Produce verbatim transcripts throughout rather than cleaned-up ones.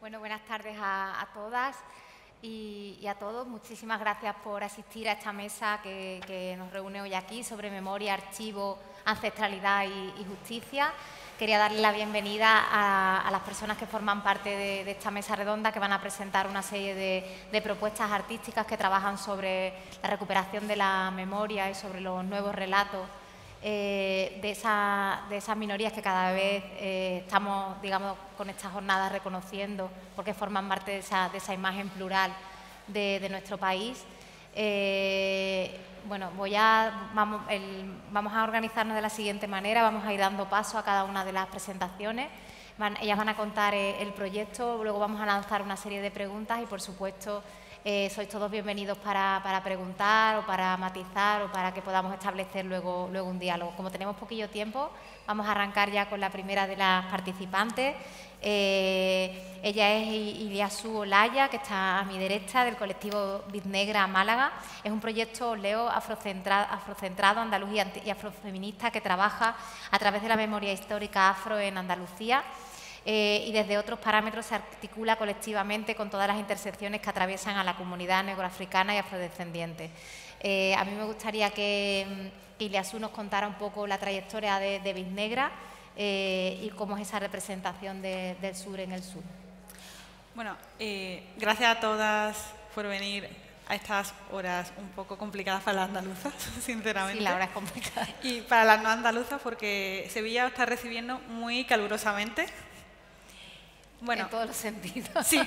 Bueno, buenas tardes a, a todas y, y a todos. Muchísimas gracias por asistir a esta mesa que, que nos reúne hoy aquí sobre memoria, archivo, ancestralidad y, y justicia. Quería darle la bienvenida a, a las personas que forman parte de, de esta mesa redonda, que van a presentar una serie de, de propuestas artísticas que trabajan sobre la recuperación de la memoria y sobre los nuevos relatos Eh, de, esa, de esas minorías que cada vez eh, estamos, digamos, con estas jornadas reconociendo porque forman parte de esa, de esa imagen plural de, de nuestro país. Eh, bueno, voy a, vamos, el, vamos a organizarnos de la siguiente manera, vamos a ir dando paso a cada una de las presentaciones. Van, ellas van a contar eh, el proyecto, luego vamos a lanzar una serie de preguntas y, por supuesto, Eh, sois todos bienvenidos para, para preguntar o para matizar o para que podamos establecer luego, luego un diálogo. Como tenemos poquillo tiempo, vamos a arrancar ya con la primera de las participantes. Eh, ella es Iliasú Olaya, que está a mi derecha, del colectivo Biznegra Málaga. Es un proyecto, leo, afrocentrado, afrocentrado andaluz y afrofeminista que trabaja a través de la memoria histórica afro en Andalucía. Eh, y desde otros parámetros se articula colectivamente con todas las intersecciones que atraviesan a la comunidad negroafricana y afrodescendiente. Eh, a mí me gustaría que, que Iliasú nos contara un poco la trayectoria de, de Biznegra eh, y cómo es esa representación de, del sur en el sur. Bueno, eh, gracias a todas por venir a estas horas un poco complicadas para las andaluzas, sinceramente. Sí, la hora es complicada. Y para las no andaluzas, porque Sevilla os está recibiendo muy calurosamente. Bueno, en todos los sentidos. Sí.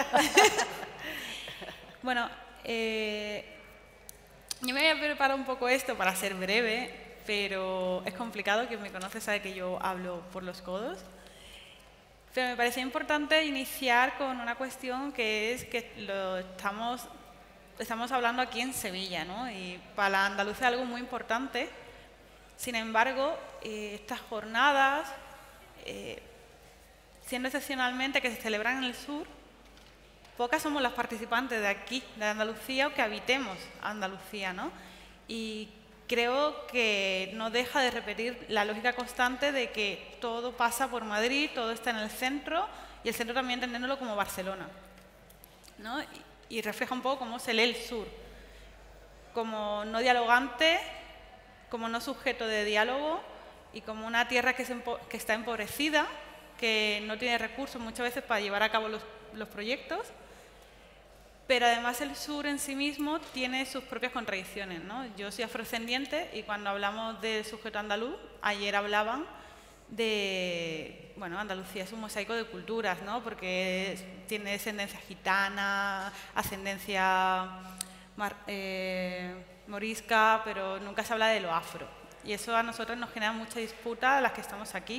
Bueno, eh, yo me voy a preparar un poco esto para ser breve, pero es complicado. Quien me conoce sabe que yo hablo por los codos. Pero me parecía importante iniciar con una cuestión que es que lo estamos, estamos hablando aquí en Sevilla, ¿no? Y para la andaluza es algo muy importante. Sin embargo, eh, estas jornadas, eh, siendo excepcionalmente que se celebran en el sur, pocas somos las participantes de aquí, de Andalucía, o que habitemos Andalucía, ¿no? Y creo que no deja de repetir la lógica constante de que todo pasa por Madrid, todo está en el centro, y el centro también entendiéndolo como Barcelona, ¿no? Y, y refleja un poco cómo se lee el sur, como no dialogante, como no sujeto de diálogo, y como una tierra que, se que está empobrecida, que no tiene recursos muchas veces para llevar a cabo los, los proyectos, pero además el sur en sí mismo tiene sus propias contradicciones, ¿no? Yo soy afrodescendiente y cuando hablamos del sujeto andaluz, ayer hablaban de, bueno, Andalucía es un mosaico de culturas, ¿no? Porque tiene descendencia gitana, ascendencia mar, eh, morisca, pero nunca se habla de lo afro. Y eso a nosotros nos genera mucha disputa a las que estamos aquí.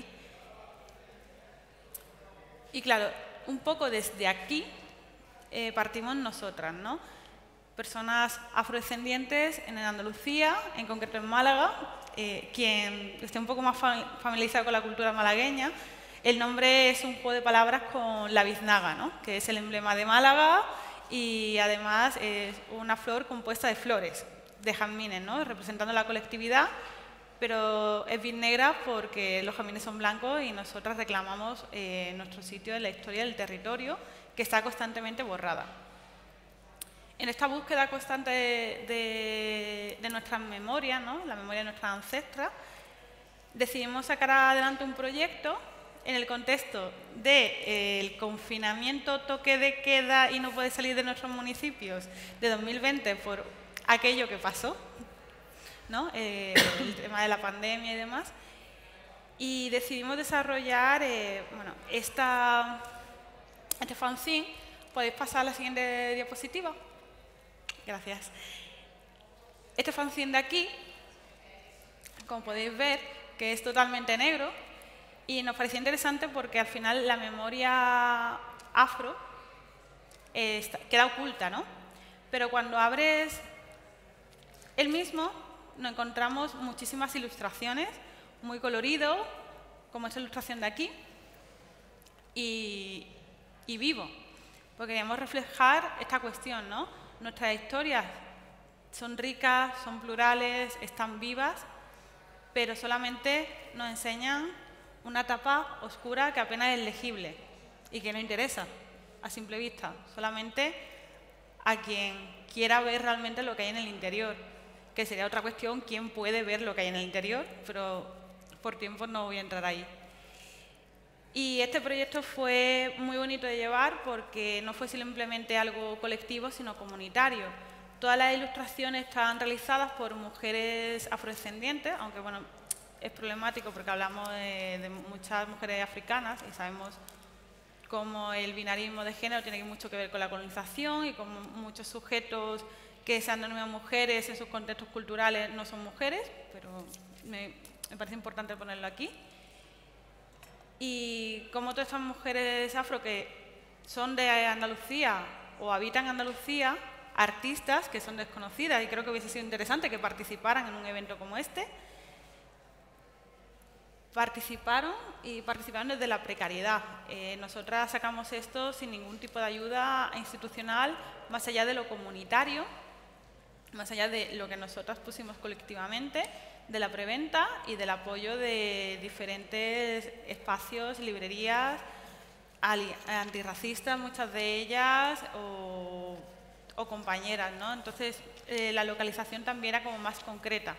Y claro, un poco desde aquí eh, partimos nosotras, ¿no? Personas afrodescendientes en Andalucía, en concreto en Málaga. Eh, quien esté un poco más familiarizado con la cultura malagueña, el nombre es un juego de palabras con la biznaga, ¿no? Que es el emblema de Málaga y además es una flor compuesta de flores, de jazmines, ¿no? Representando la colectividad. Pero es biznegra porque los jazmines son blancos y nosotras reclamamos eh, nuestro sitio en la historia del territorio, que está constantemente borrada. En esta búsqueda constante de, de, de nuestras memorias, ¿no? La memoria de nuestras ancestras, decidimos sacar adelante un proyecto en el contexto del eh, confinamiento, toque de queda y no poder salir de nuestros municipios de dos mil veinte por aquello que pasó, ¿no? Eh, el tema de la pandemia y demás, y decidimos desarrollar eh, bueno, esta, este fanzine. ¿Podéis pasar a la siguiente diapositiva? Gracias. Este fanzine de aquí, como podéis ver, que es totalmente negro, y nos parecía interesante porque al final la memoria afro eh, está, queda oculta, ¿no? Pero cuando abres el mismo, nos encontramos muchísimas ilustraciones, muy colorido, como esta ilustración de aquí, y, y vivo, porque queríamos reflejar esta cuestión, ¿no? Nuestras historias son ricas, son plurales, están vivas, pero solamente nos enseñan una etapa oscura que apenas es legible y que no interesa a simple vista, solamente a quien quiera ver realmente lo que hay en el interior, que sería otra cuestión, quién puede ver lo que hay en el interior, pero por tiempo no voy a entrar ahí. Y este proyecto fue muy bonito de llevar porque no fue simplemente algo colectivo, sino comunitario. Todas las ilustraciones estaban realizadas por mujeres afrodescendientes, aunque bueno, es problemático porque hablamos de, de muchas mujeres africanas y sabemos cómo el binarismo de género tiene mucho que ver con la colonización y cómo muchos sujetos que se han denominado mujeres en sus contextos culturales no son mujeres, pero me, me parece importante ponerlo aquí. Y como todas estas mujeres afro que son de Andalucía o habitan en Andalucía, artistas que son desconocidas, y creo que hubiese sido interesante que participaran en un evento como este, participaron y participaron desde la precariedad. Eh, nosotras sacamos esto sin ningún tipo de ayuda institucional, más allá de lo comunitario, más allá de lo que nosotras pusimos colectivamente, de la preventa y del apoyo de diferentes espacios, librerías antirracistas, muchas de ellas, o, o compañeras, ¿no? Entonces, eh, la localización también era como más concreta.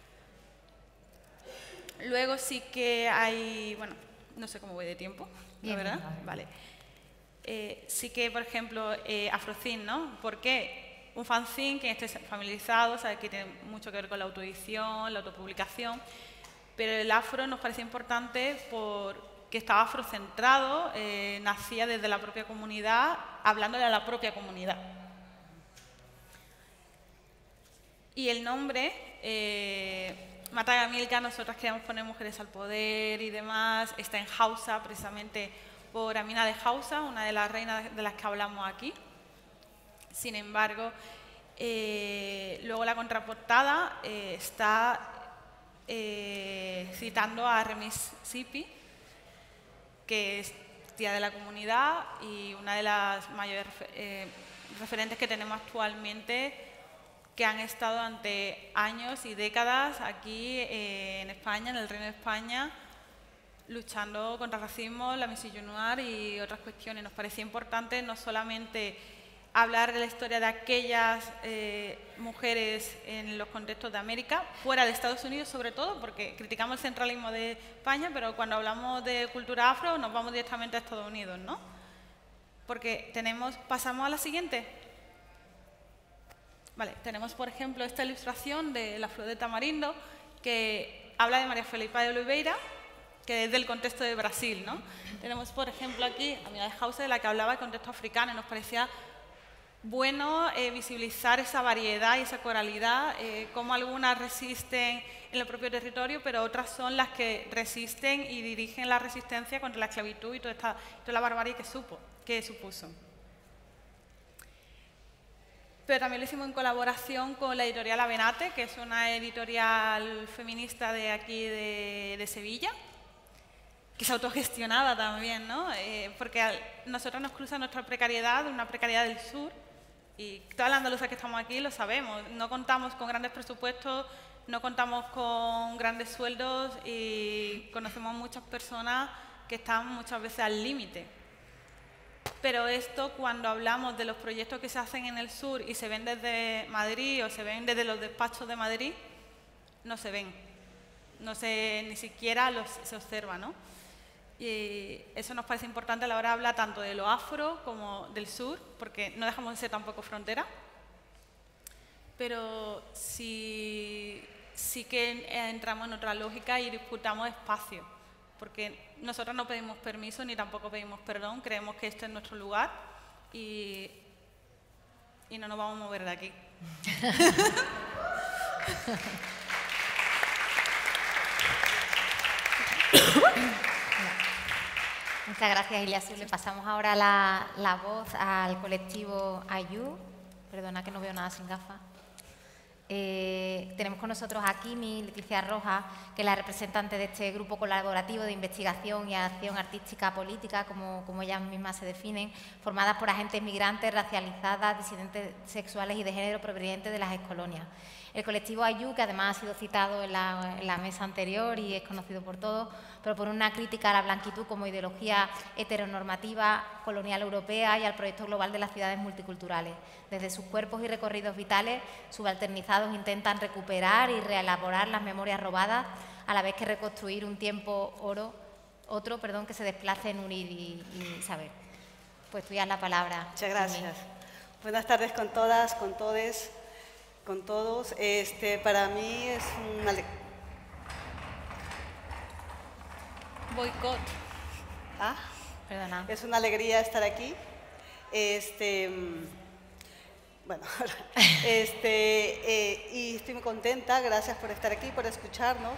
Luego sí que hay, bueno, no sé cómo voy de tiempo, ¿la verdad? Vale. Eh, sí que, por ejemplo, eh, Afrocin, ¿no? ¿Por qué? Un fanzine, quien esté familiarizado, sabe que tiene mucho que ver con la autoedición, la autopublicación, pero el afro nos parece importante porque estaba afrocentrado, eh, nacía desde la propia comunidad, hablándole a la propia comunidad. Y el nombre, eh, Matagamilca, nosotras queríamos poner mujeres al poder y demás, está en Hausa, precisamente por Amina de Hausa, una de las reinas de las que hablamos aquí. Sin embargo, eh, luego la contraportada eh, está eh, citando a Remis Sipi, que es tía de la comunidad y una de las mayores eh, referentes que tenemos actualmente, que han estado durante años y décadas aquí eh, en España, en el Reino de España, luchando contra el racismo, la misoginia y otras cuestiones. Nos parecía importante no solamente hablar de la historia de aquellas eh, mujeres en los contextos de América, fuera de Estados Unidos sobre todo, porque criticamos el centralismo de España, pero cuando hablamos de cultura afro nos vamos directamente a Estados Unidos, ¿no? Porque tenemos, pasamos a la siguiente. Vale, tenemos por ejemplo esta ilustración de la flor de tamarindo que habla de María Felipa de Oliveira, que es del contexto de Brasil, ¿no? Tenemos por ejemplo aquí a Amina de Hausa, de la que hablaba del contexto africano, y nos parecía bueno eh, visibilizar esa variedad y esa coralidad, eh, cómo algunas resisten en el propio territorio, pero otras son las que resisten y dirigen la resistencia contra la esclavitud y toda, esta, toda la barbarie que, supo, que supuso. Pero también lo hicimos en colaboración con la editorial Avenate, que es una editorial feminista de aquí de, de Sevilla, que es autogestionada también, ¿no? Eh, porque a nosotros nos cruza nuestra precariedad, una precariedad del sur, y todas las andaluzas que estamos aquí lo sabemos. No contamos con grandes presupuestos, no contamos con grandes sueldos y conocemos muchas personas que están muchas veces al límite. Pero esto, cuando hablamos de los proyectos que se hacen en el sur y se ven desde Madrid o se ven desde los despachos de Madrid, no se ven. No se, ni siquiera los, se observa, ¿no? Y eso nos parece importante a la hora de hablar tanto de lo afro como del sur, porque no dejamos de ser tampoco frontera. Pero sí, sí que entramos en otra lógica y disputamos espacio, porque nosotros no pedimos permiso ni tampoco pedimos perdón, creemos que este es nuestro lugar y, y no nos vamos a mover de aquí. Muchas gracias, Iliasu. Le pasamos ahora la, la voz al colectivo Ayu. Perdona que no veo nada sin gafas. Eh, tenemos con nosotros a Kimi Leticia Rojas, que es la representante de este grupo colaborativo de investigación y acción artística política, como, como ellas mismas se definen, formadas por agentes migrantes, racializadas, disidentes sexuales y de género provenientes de las excolonias. El colectivo Ayu, que además ha sido citado en la, en la mesa anterior y es conocido por todos, propone una crítica a la blanquitud como ideología heteronormativa colonial europea y al proyecto global de las ciudades multiculturales. Desde sus cuerpos y recorridos vitales, subalternizados intentan recuperar y reelaborar las memorias robadas, a la vez que reconstruir un tiempo oro, otro perdón, que se desplace en unir y, y saber. Pues tú ya la palabra. Muchas gracias. Buenas tardes con todas, con todes. Con todos, este, para mí es una boicot. ¿Ah? Perdona. Es una alegría estar aquí. Este, bueno, este, eh, y estoy muy contenta. Gracias por estar aquí, por escucharnos.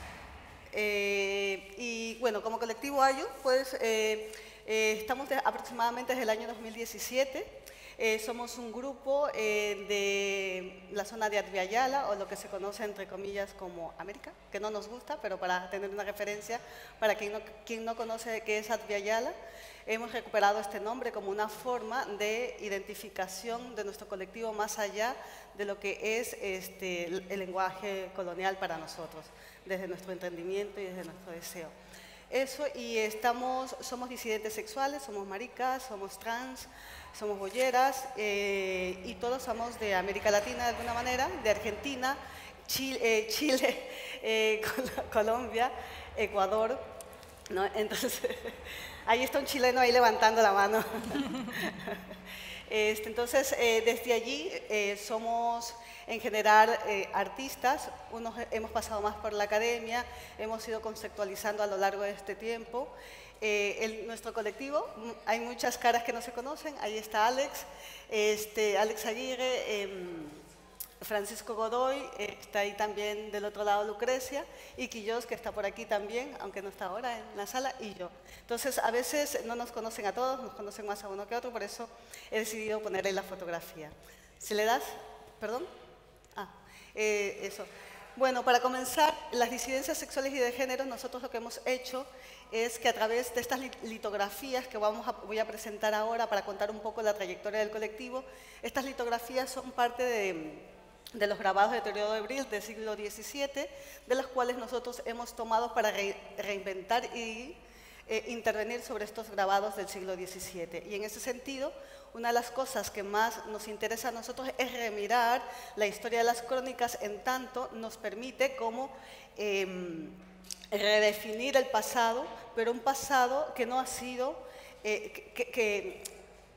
Eh, y bueno, como colectivo Ayu, pues eh, eh, estamos de, aproximadamente desde el año dos mil diecisiete. Eh, somos un grupo eh, de la zona de Adviala, o lo que se conoce entre comillas como América, que no nos gusta, pero para tener una referencia, para quien no, quien no conoce qué es Adviala, hemos recuperado este nombre como una forma de identificación de nuestro colectivo más allá de lo que es este, el, el lenguaje colonial para nosotros, desde nuestro entendimiento y desde nuestro deseo. Eso, y estamos, somos disidentes sexuales, somos maricas, somos trans, somos bolleras, eh, y todos somos de América Latina de alguna manera, de Argentina, Chile, eh, Chile eh, Col Colombia, Ecuador, ¿no? Entonces, ahí está un chileno ahí levantando la mano. este, entonces, eh, desde allí eh, somos en general eh, artistas, unos hemos pasado más por la academia, hemos ido conceptualizando a lo largo de este tiempo. Eh, el, nuestro colectivo, hay muchas caras que no se conocen, ahí está Alex, este, Alex Aguirre, eh, Francisco Godoy, eh, está ahí también del otro lado Lucrecia, y Quillos, que está por aquí también, aunque no está ahora en la sala, y yo. Entonces, a veces no nos conocen a todos, nos conocen más a uno que a otro, por eso he decidido ponerle la fotografía. ¿Si le das? ¿Perdón? Ah, eh, eso. Bueno, para comenzar, las disidencias sexuales y de género, nosotros lo que hemos hecho es que a través de estas litografías que vamos a, voy a presentar ahora para contar un poco la trayectoria del colectivo, estas litografías son parte de, de los grabados de Teodoro de Bril del siglo diecisiete, de los cuales nosotros hemos tomado para re, reinventar y eh, intervenir sobre estos grabados del siglo diecisiete. Y en ese sentido, una de las cosas que más nos interesa a nosotros es remirar la historia de las crónicas, en tanto nos permite como eh, redefinir el pasado, pero un pasado que no ha sido, eh, que, que,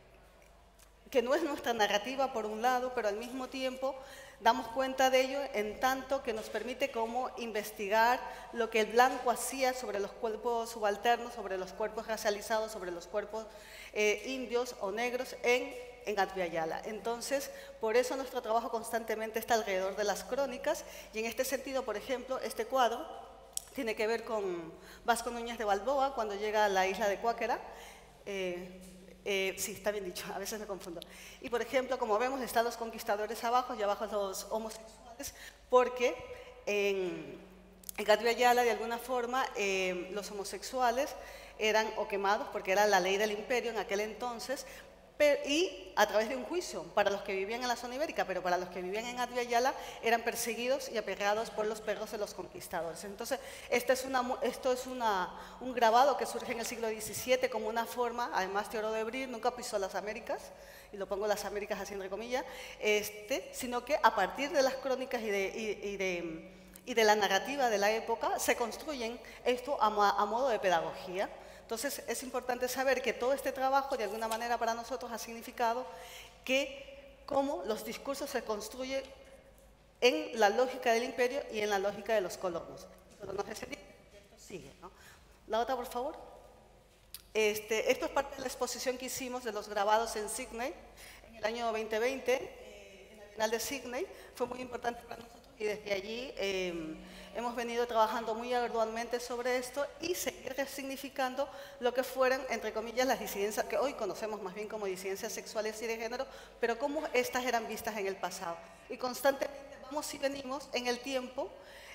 que no es nuestra narrativa por un lado, pero al mismo tiempo damos cuenta de ello en tanto que nos permite como investigar lo que el blanco hacía sobre los cuerpos subalternos, sobre los cuerpos racializados, sobre los cuerpos eh, indios o negros en, en Adviala. Entonces, por eso nuestro trabajo constantemente está alrededor de las crónicas, y en este sentido, por ejemplo, este cuadro tiene que ver con Vasco Núñez de Balboa, cuando llega a la isla de Cuáquera. Eh, Eh, sí, está bien dicho, a veces me confundo. Y por ejemplo, como vemos, están los conquistadores abajo y abajo los homosexuales, porque en, en Adviala, de alguna forma, eh, los homosexuales eran o quemados, porque era la ley del imperio en aquel entonces, pero, y a través de un juicio para los que vivían en la zona ibérica, pero para los que vivían en Adviala eran perseguidos y aperreados por los perros de los conquistadores. Entonces, este es una, esto es una, un grabado que surge en el siglo diecisiete como una forma, además Teodoro de Bril nunca pisó las Américas, y lo pongo las Américas así entre comillas, este, sino que a partir de las crónicas y de, y, y de, y de la narrativa de la época se construyen esto a, a modo de pedagogía. Entonces, es importante saber que todo este trabajo, de alguna manera, para nosotros ha significado que cómo los discursos se construyen en la lógica del imperio y en la lógica de los colonos. Pero no se sigue, ¿no? La otra, por favor. Este, esto es parte de la exposición que hicimos de los grabados en Sydney en el año veinte veinte, eh, en la Bienal de Sydney. Fue muy importante para nosotros y desde allí eh, hemos venido trabajando muy arduamente sobre esto y seguir resignificando lo que fueran, entre comillas, las disidencias, que hoy conocemos más bien como disidencias sexuales y de género, pero cómo estas eran vistas en el pasado. Y constantemente vamos y venimos en el tiempo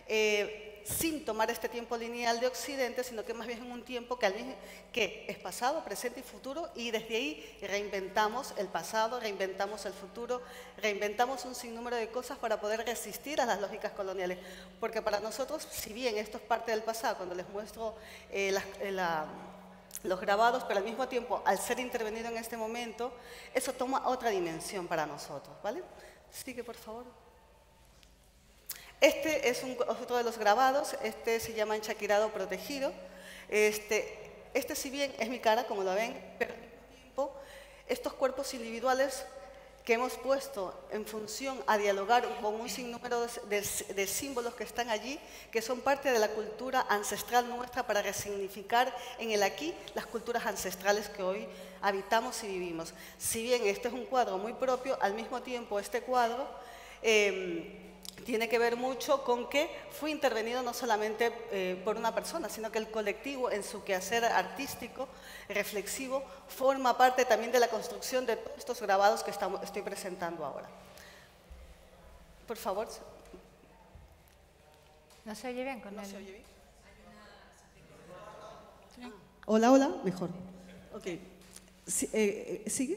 eh, sin tomar este tiempo lineal de Occidente, sino que más bien en un tiempo que, al mismo, que es pasado, presente y futuro, y desde ahí reinventamos el pasado, reinventamos el futuro, reinventamos un sinnúmero de cosas para poder resistir a las lógicas coloniales. Porque para nosotros, si bien esto es parte del pasado, cuando les muestro eh, la, la, los grabados, pero al mismo tiempo, al ser intervenido en este momento, eso toma otra dimensión para nosotros, ¿vale? Sigue, por favor. Este es un, otro de los grabados, este se llama Enchaquirado Protegido. Este, este, si bien es mi cara, como lo ven, pero al mismo tiempo, estos cuerpos individuales que hemos puesto en función a dialogar con un sinnúmero de, de, de símbolos que están allí, que son parte de la cultura ancestral nuestra para resignificar en el aquí las culturas ancestrales que hoy habitamos y vivimos. Si bien este es un cuadro muy propio, al mismo tiempo este cuadro eh, tiene que ver mucho con que fue intervenido no solamente eh, por una persona, sino que el colectivo en su quehacer artístico, reflexivo, forma parte también de la construcción de todos estos grabados que estamos, estoy presentando ahora. Por favor. ¿No se oye bien con ¿No él? se oye bien? Ah. Hola, hola, mejor. Ok. Sí, eh, ¿Sigue?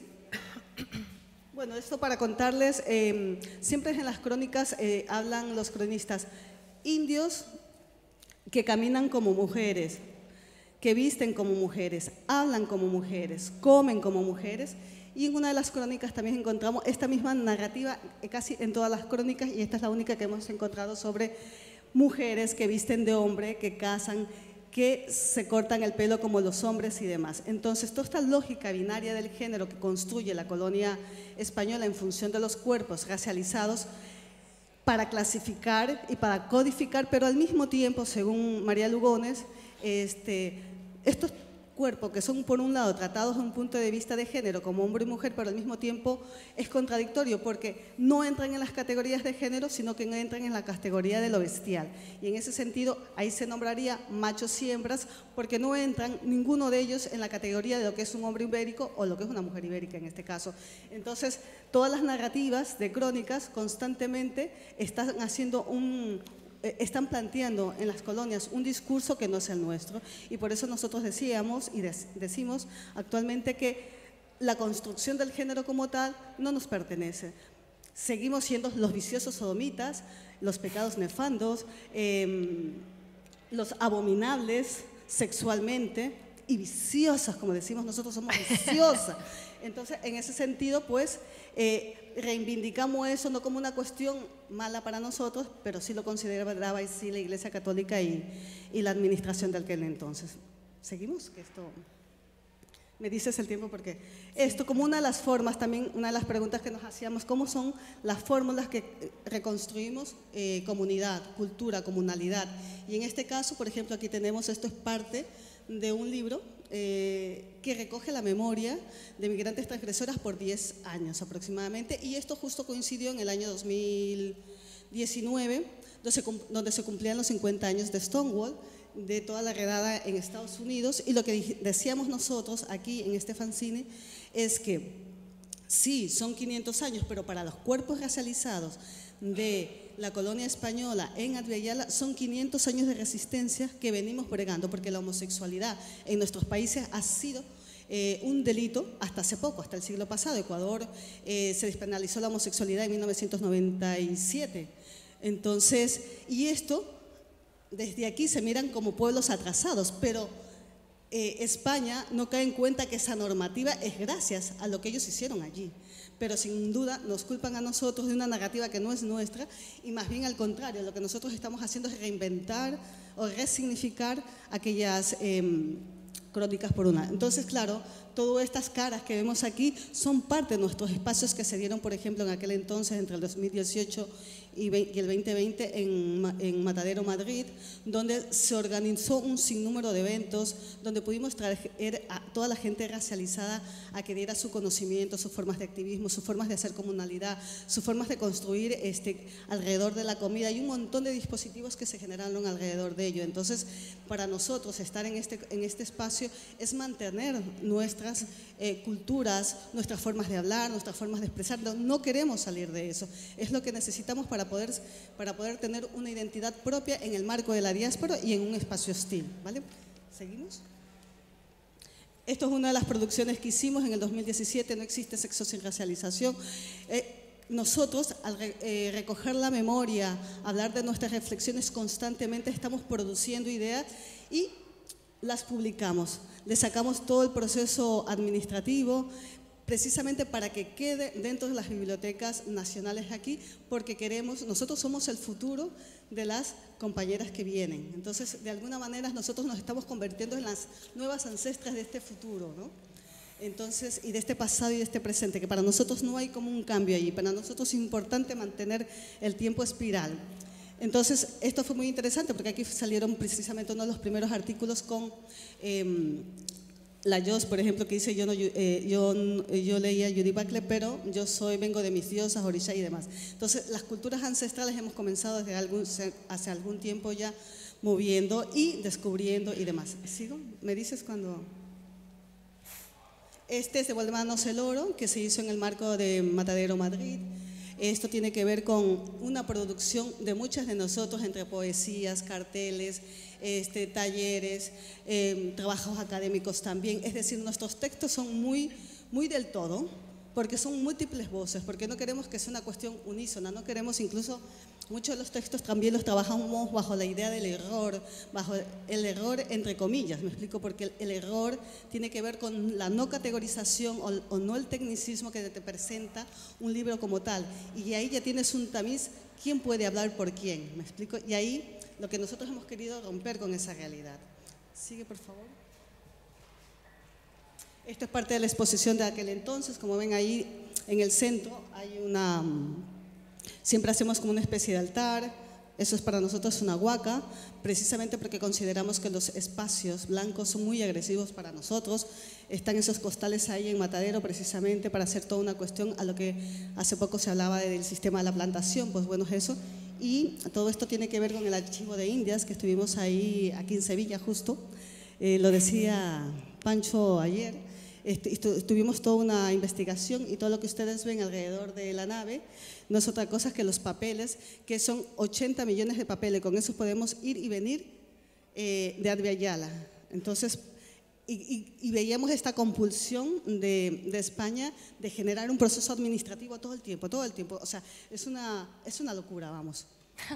Bueno, esto para contarles, eh, siempre en las crónicas eh, hablan los cronistas, indios que caminan como mujeres, que visten como mujeres, hablan como mujeres, comen como mujeres, y en una de las crónicas también encontramos esta misma narrativa eh, casi en todas las crónicas, y esta es la única que hemos encontrado sobre mujeres que visten de hombre, que casan, que se cortan el pelo como los hombres y demás. Entonces, toda esta lógica binaria del género que construye la colonia española en función de los cuerpos racializados para clasificar y para codificar, pero al mismo tiempo, según María Lugones, este, estos cuerpos que son por un lado tratados desde un punto de vista de género como hombre y mujer, pero al mismo tiempo es contradictorio porque no entran en las categorías de género, sino que entran en la categoría de lo bestial. Y en ese sentido, ahí se nombraría machos y hembras porque no entran ninguno de ellos en la categoría de lo que es un hombre ibérico o lo que es una mujer ibérica en este caso. Entonces, todas las narrativas de crónicas constantemente están haciendo un... están planteando en las colonias un discurso que no es el nuestro, y por eso nosotros decíamos y decimos actualmente que la construcción del género como tal no nos pertenece. Seguimos siendo los viciosos sodomitas, los pecados nefandos, eh, los abominables sexualmente y viciosas, como decimos nosotros, somos viciosas. Entonces, en ese sentido, pues, eh, reivindicamos eso no como una cuestión mala para nosotros, pero sí lo consideraba y sí la Iglesia Católica y, y la administración de aquel entonces. ¿Seguimos? Que esto... Me dices el tiempo porque esto como una de las formas, también una de las preguntas que nos hacíamos, ¿cómo son las fórmulas que reconstruimos eh, comunidad, cultura, comunalidad? Y en este caso, por ejemplo, aquí tenemos, esto es parte de un libro eh, que recoge la memoria de migrantes transgresoras por diez años aproximadamente, y esto justo coincidió en el año dos mil diecinueve, donde se, donde se cumplían los cincuenta años de Stonewall, de toda la redada en Estados Unidos, y lo que decíamos nosotros aquí en este fanzine es que sí, son quinientos años, pero para los cuerpos racializados de la colonia española en Adviala son quinientos años de resistencia que venimos bregando, porque la homosexualidad en nuestros países ha sido eh, un delito hasta hace poco, hasta el siglo pasado. Ecuador eh, se despenalizó la homosexualidad en mil novecientos noventa y siete. Entonces, y esto desde aquí se miran como pueblos atrasados, pero eh, España no cae en cuenta que esa normativa es gracias a lo que ellos hicieron allí. Pero sin duda nos culpan a nosotros de una narrativa que no es nuestra, y más bien al contrario, lo que nosotros estamos haciendo es reinventar o resignificar aquellas eh, crónicas por una. Entonces, claro, todas estas caras que vemos aquí son parte de nuestros espacios que se dieron, por ejemplo, en aquel entonces, entre el dos mil dieciocho y el veinte veinte en, en Matadero, Madrid, donde se organizó un sinnúmero de eventos, donde pudimos traer a toda la gente racializada a que diera su conocimiento, sus formas de activismo, sus formas de hacer comunalidad, sus formas de construir este, alrededor de la comida, y un montón de dispositivos que se generaron alrededor de ello. Entonces, para nosotros estar en este, en este espacio es mantener nuestras eh, culturas, nuestras formas de hablar, nuestras formas de expresar. No, no queremos salir de eso, es lo que necesitamos para para poder, para poder tener una identidad propia en el marco de la diáspora y en un espacio hostil, ¿vale? ¿Seguimos? Esto es una de las producciones que hicimos en el dos mil diecisiete, No existe sexo sin racialización. Eh, nosotros, al re, eh, recoger la memoria, hablar de nuestras reflexiones constantemente, estamos produciendo ideas y las publicamos. Le sacamos todo el proceso administrativo, precisamente para que quede dentro de las bibliotecas nacionales aquí, porque queremos, nosotros somos el futuro de las compañeras que vienen. Entonces, de alguna manera, nosotros nos estamos convirtiendo en las nuevas ancestras de este futuro, ¿no? Entonces, y de este pasado y de este presente, que para nosotros no hay como un cambio allí, para nosotros es importante mantener el tiempo espiral. Entonces, esto fue muy interesante porque aquí salieron precisamente uno de los primeros artículos con eh, la Jos, por ejemplo, que dice, yo, no, eh, yo, yo leía Judy Buckley, pero yo soy, vengo de mis diosas, orisha y demás. Entonces, las culturas ancestrales hemos comenzado desde algún, hace algún tiempo ya moviendo y descubriendo y demás. ¿Sigo? ¿Me dices cuando...? Este es de Devolvernos el Oro, que se hizo en el marco de Matadero Madrid. Esto tiene que ver con una producción de muchas de nosotros, entre poesías, carteles, este, talleres, eh, trabajos académicos también. Es decir, nuestros textos son muy, muy del todo, porque son múltiples voces, porque no queremos que sea una cuestión unísona, no queremos incluso, muchos de los textos también los trabajamos bajo la idea del error, bajo el error entre comillas, me explico, porque el, el error tiene que ver con la no categorización o, o no el tecnicismo que te presenta un libro como tal, y ahí ya tienes un tamiz, ¿quién puede hablar por quién? ¿Me explico? Y ahí lo que nosotros hemos querido romper con esa realidad. Sigue, por favor. Esto es parte de la exposición de aquel entonces, como ven ahí en el centro hay una, siempre hacemos como una especie de altar, eso es para nosotros una huaca, precisamente porque consideramos que los espacios blancos son muy agresivos para nosotros, están esos costales ahí en Matadero precisamente para hacer toda una cuestión a lo que hace poco se hablaba del sistema de la plantación, pues bueno es eso, y todo esto tiene que ver con el archivo de Indias que estuvimos ahí, aquí en Sevilla justo, eh, lo decía Pancho ayer. Tuvimos toda una investigación y todo lo que ustedes ven alrededor de la nave no es otra cosa que los papeles, que son ochenta millones de papeles, con eso podemos ir y venir eh, de Advia Yala. Entonces, y, y, y veíamos esta compulsión de, de España de generar un proceso administrativo todo el tiempo, todo el tiempo, o sea, es una, es una locura, vamos.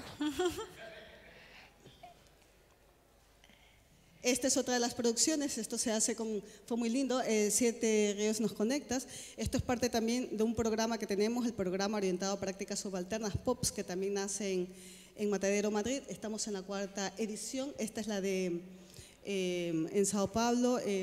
Esta es otra de las producciones, esto se hace con, fue muy lindo, eh, Siete Ríos Nos Conectas. Esto es parte también de un programa que tenemos, el programa orientado a prácticas subalternas, P O P S, que también nace en, en Matadero, Madrid. Estamos en la cuarta edición, esta es la de eh, en Sao Paulo, eh,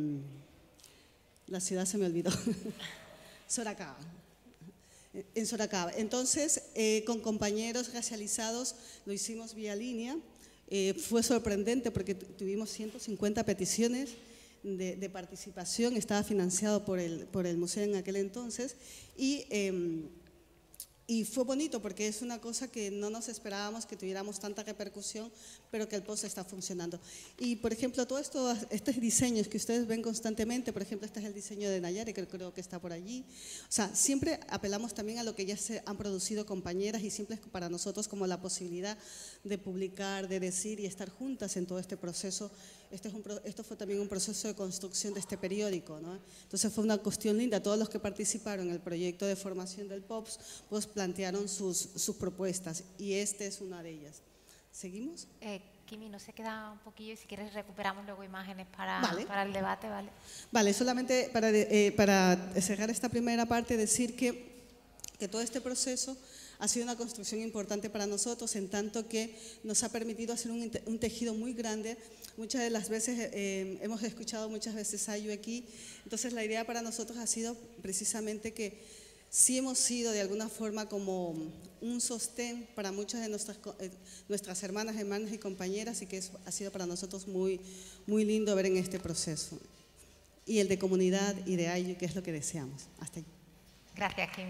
la ciudad se me olvidó, Sorocaba. En Sorocaba. Entonces, eh, con compañeros racializados lo hicimos vía línea. Eh, fue sorprendente porque tuvimos ciento cincuenta peticiones de, de participación, estaba financiado por el, por el museo en aquel entonces y, eh, y fue bonito porque es una cosa que no nos esperábamos que tuviéramos tanta repercusión, pero que el post está funcionando. Y por ejemplo, todos esto, estos diseños que ustedes ven constantemente, por ejemplo, este es el diseño de Nayari, que creo que está por allí. O sea, siempre apelamos también a lo que ya se han producido compañeras y siempre es para nosotros como la posibilidad de publicar, de decir y estar juntas en todo este proceso. Este es un, esto fue también un proceso de construcción de este periódico, ¿no? Entonces fue una cuestión linda. Todos los que participaron en el proyecto de formación del P O P S pues plantearon sus, sus propuestas y esta es una de ellas. ¿Seguimos? Eh, Kimi, nos se queda un poquillo y si quieres recuperamos luego imágenes para, vale. para el debate, ¿vale? Vale, solamente para, eh, para cerrar esta primera parte decir que, que todo este proceso ha sido una construcción importante para nosotros en tanto que nos ha permitido hacer un, un tejido muy grande. Muchas de las veces eh, hemos escuchado muchas veces a Ayu aquí, entonces la idea para nosotros ha sido precisamente que sí hemos sido de alguna forma como un sostén para muchas de nuestras, eh, nuestras hermanas, hermanas y compañeras y que es, ha sido para nosotros muy, muy lindo ver en este proceso. Y el de comunidad y de Ayu, que es lo que deseamos. Hasta ahí. Gracias, Kimi.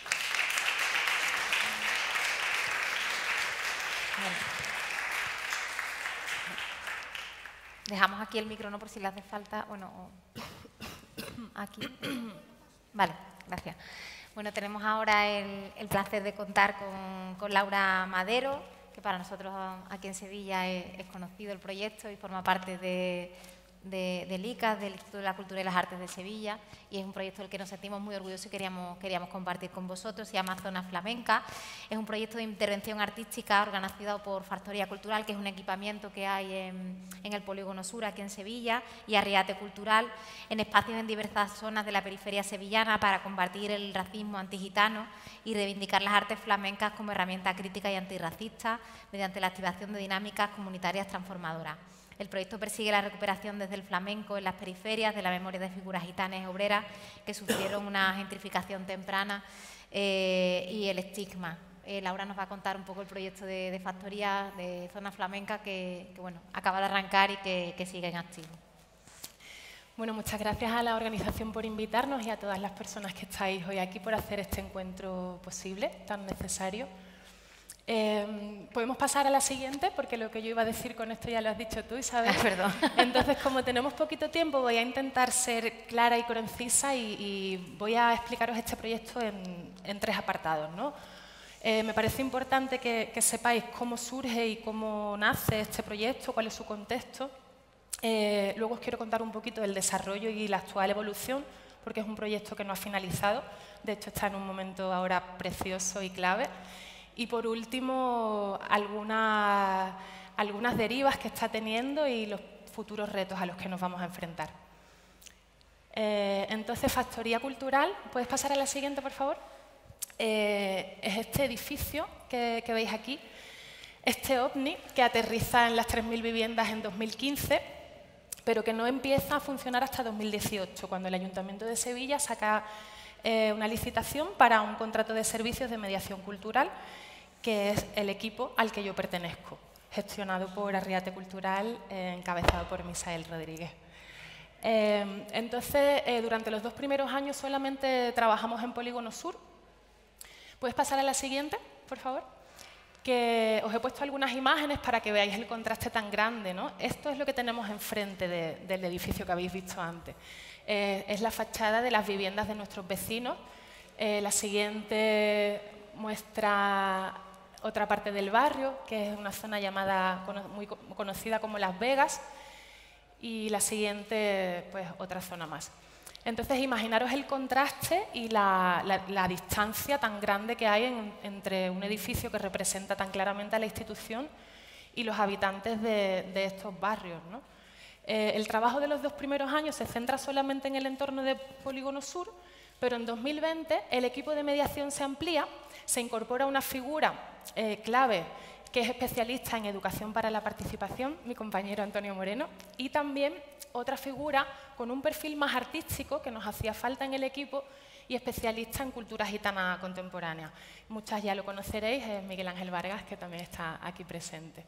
Bueno. Dejamos aquí el micro, ¿no? Por si le hace falta. Bueno, aquí. Vale, gracias. Bueno, tenemos ahora el, el placer de contar con, con Laura Madero, que para nosotros aquí en Sevilla es, es conocido el proyecto y forma parte de, de, del I C A S, del Instituto de la Cultura y las Artes de Sevilla, y es un proyecto del que nos sentimos muy orgullosos y queríamos, queríamos compartir con vosotros. Se llama Zona Flamenca. Es un proyecto de intervención artística organizado por Factoría Cultural, que es un equipamiento que hay en, en el Polígono Sur, aquí en Sevilla, y Arriate Cultural, en espacios en diversas zonas de la periferia sevillana para combatir el racismo antigitano y reivindicar las artes flamencas como herramienta crítica y antirracista mediante la activación de dinámicas comunitarias transformadoras. El proyecto persigue la recuperación desde el flamenco en las periferias de la memoria de figuras gitanas y obreras que sufrieron una gentrificación temprana eh, y el estigma. Eh, Laura nos va a contar un poco el proyecto de, de Factoría de Zona Flamenca que, que bueno, acaba de arrancar y que, que sigue en activo. Bueno, muchas gracias a la organización por invitarnos y a todas las personas que estáis hoy aquí por hacer este encuentro posible, tan necesario. Eh, Podemos pasar a la siguiente, porque lo que yo iba a decir con esto ya lo has dicho tú, Isabel. Ah, perdón. Entonces, como tenemos poquito tiempo, voy a intentar ser clara y concisa y, y voy a explicaros este proyecto en, en tres apartados, ¿no? Eh, me parece importante que, que sepáis cómo surge y cómo nace este proyecto, cuál es su contexto. Eh, luego os quiero contar un poquito del desarrollo y la actual evolución, porque es un proyecto que no ha finalizado. De hecho, está en un momento ahora precioso y clave. Y por último, algunas, algunas derivas que está teniendo y los futuros retos a los que nos vamos a enfrentar. Eh, entonces, Factoría Cultural, ¿puedes pasar a la siguiente, por favor? Eh, es este edificio que, que veis aquí, este ovni que aterriza en las tres mil viviendas en dos mil quince, pero que no empieza a funcionar hasta dos mil dieciocho, cuando el Ayuntamiento de Sevilla saca eh, una licitación para un contrato de servicios de mediación cultural, que es el equipo al que yo pertenezco, gestionado por Arriate Cultural, eh, encabezado por Misael Rodríguez. Eh, entonces, eh, durante los dos primeros años solamente trabajamos en Polígono Sur. ¿Puedes pasar a la siguiente, por favor? Que os he puesto algunas imágenes para que veáis el contraste tan grande, ¿no? Esto es lo que tenemos enfrente de, del edificio que habéis visto antes. Eh, es la fachada de las viviendas de nuestros vecinos. Eh, la siguiente muestra otra parte del barrio, que es una zona llamada, muy conocida como Las Vegas, y la siguiente, pues, otra zona más. Entonces, imaginaros el contraste y la, la, la distancia tan grande que hay en, entre un edificio que representa tan claramente a la institución y los habitantes de, de estos barrios, ¿no? Eh, el trabajo de los dos primeros años se centra solamente en el entorno de Polígono Sur, pero en dos mil veinte el equipo de mediación se amplía, se incorpora una figura eh, clave que es especialista en educación para la participación, mi compañero Antonio Moreno, y también otra figura con un perfil más artístico que nos hacía falta en el equipo y especialista en cultura gitana contemporánea. Muchas ya lo conoceréis, es Miguel Ángel Vargas, que también está aquí presente.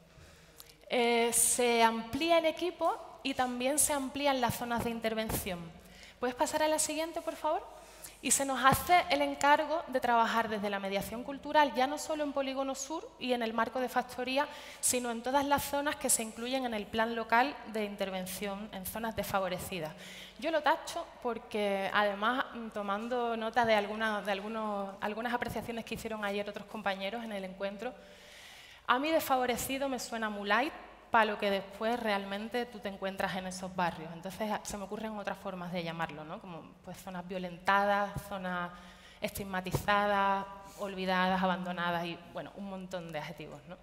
Eh, se amplía el equipo y también se amplían las zonas de intervención. ¿Puedes pasar a la siguiente, por favor? Y se nos hace el encargo de trabajar desde la mediación cultural, ya no solo en Polígono Sur y en el marco de Factoría, sino en todas las zonas que se incluyen en el plan local de intervención en zonas desfavorecidas. Yo lo tacho porque, además, tomando nota de, alguna, de algunos, algunas apreciaciones que hicieron ayer otros compañeros en el encuentro, a mí desfavorecido me suena muy light para lo que después realmente tú te encuentras en esos barrios. Entonces se me ocurren otras formas de llamarlo, ¿no? Como pues, zonas violentadas, zonas estigmatizadas, olvidadas, abandonadas y bueno, un montón de adjetivos, ¿no?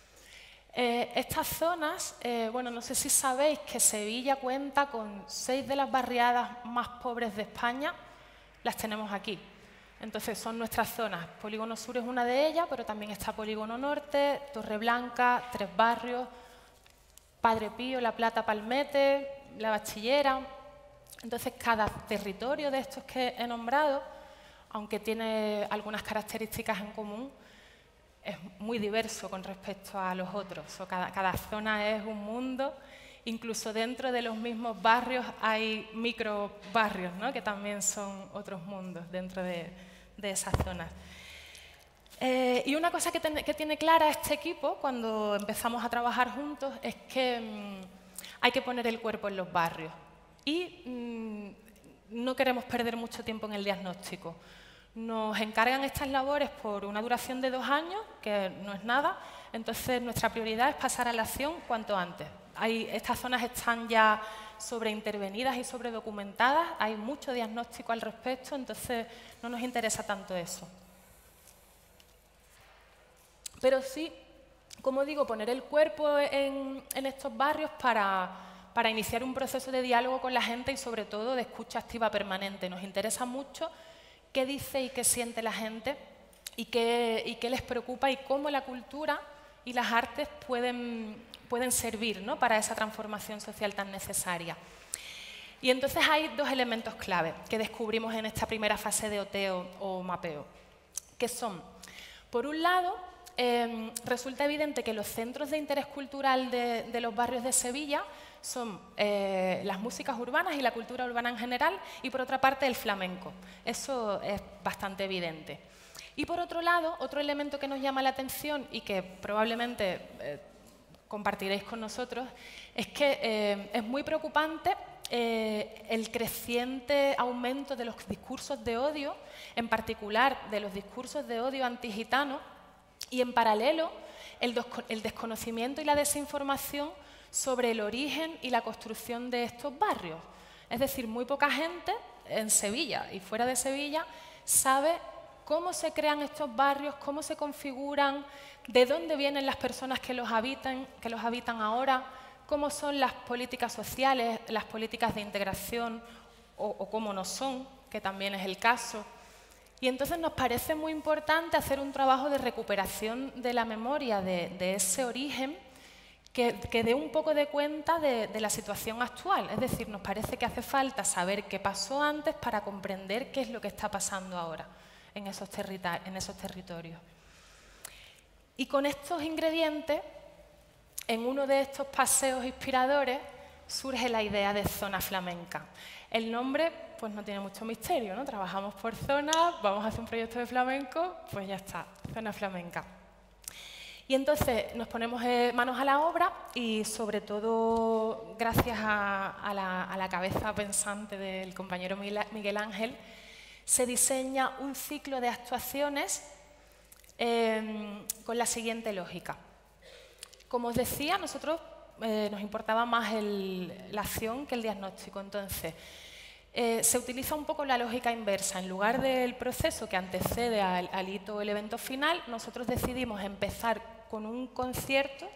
Eh, estas zonas, eh, bueno, no sé si sabéis que Sevilla cuenta con seis de las barriadas más pobres de España, las tenemos aquí. Entonces son nuestras zonas. Polígono Sur es una de ellas, pero también está Polígono Norte, Torreblanca, Tres Barrios, Padre Pío, La Plata, Palmete, La Bachillera. Entonces, cada territorio de estos que he nombrado, aunque tiene algunas características en común, es muy diverso con respecto a los otros. O cada, cada zona es un mundo. Incluso dentro de los mismos barrios hay microbarrios, ¿no? Que también son otros mundos dentro de, de esas zonas. Eh, y una cosa que, ten, que tiene clara este equipo cuando empezamos a trabajar juntos es que mmm, hay que poner el cuerpo en los barrios y mmm, no queremos perder mucho tiempo en el diagnóstico. Nos encargan estas labores por una duración de dos años, que no es nada, entonces nuestra prioridad es pasar a la acción cuanto antes. Hay, estas zonas están ya sobreintervenidas y sobredocumentadas, hay mucho diagnóstico al respecto, entonces no nos interesa tanto eso. Pero sí, como digo, poner el cuerpo en, en estos barrios para, para iniciar un proceso de diálogo con la gente y sobre todo de escucha activa permanente. Nos interesa mucho qué dice y qué siente la gente y qué, y qué les preocupa y cómo la cultura y las artes pueden, pueden servir, ¿no?, para esa transformación social tan necesaria. Y entonces hay dos elementos clave que descubrimos en esta primera fase de oteo o mapeo, que son, por un lado, eh, resulta evidente que los centros de interés cultural de, de los barrios de Sevilla son eh, las músicas urbanas y la cultura urbana en general, y por otra parte el flamenco. Eso es bastante evidente. Y por otro lado, otro elemento que nos llama la atención y que probablemente eh, compartiréis con nosotros, es que eh, es muy preocupante eh, el creciente aumento de los discursos de odio, en particular de los discursos de odio antigitano, y en paralelo el, el desconocimiento y la desinformación sobre el origen y la construcción de estos barrios. Es decir, muy poca gente en Sevilla y fuera de Sevilla sabe cómo se crean estos barrios, cómo se configuran, de dónde vienen las personas que los habitan, que los habitan ahora, cómo son las políticas sociales, las políticas de integración o, o cómo no son, que también es el caso. Y entonces nos parece muy importante hacer un trabajo de recuperación de la memoria de, de ese origen que, que dé un poco de cuenta de, de la situación actual. Es decir, nos parece que hace falta saber qué pasó antes para comprender qué es lo que está pasando ahora en esos, en esos territorios. Y con estos ingredientes, en uno de estos paseos inspiradores, surge la idea de zona flamenca. El nombre pues no tiene mucho misterio, ¿no? Trabajamos por zonas, vamos a hacer un proyecto de flamenco, pues ya está, zona flamenca. Y entonces nos ponemos eh, manos a la obra y sobre todo gracias a, a, la, a la cabeza pensante del compañero Miguel Ángel, se diseña un ciclo de actuaciones eh, con la siguiente lógica. Como os decía, nosotros eh, nos importaba más el, la acción que el diagnóstico. Entonces, eh, se utiliza un poco la lógica inversa. En lugar del proceso que antecede al, al hito o el evento final, nosotros decidimos empezar con un concierto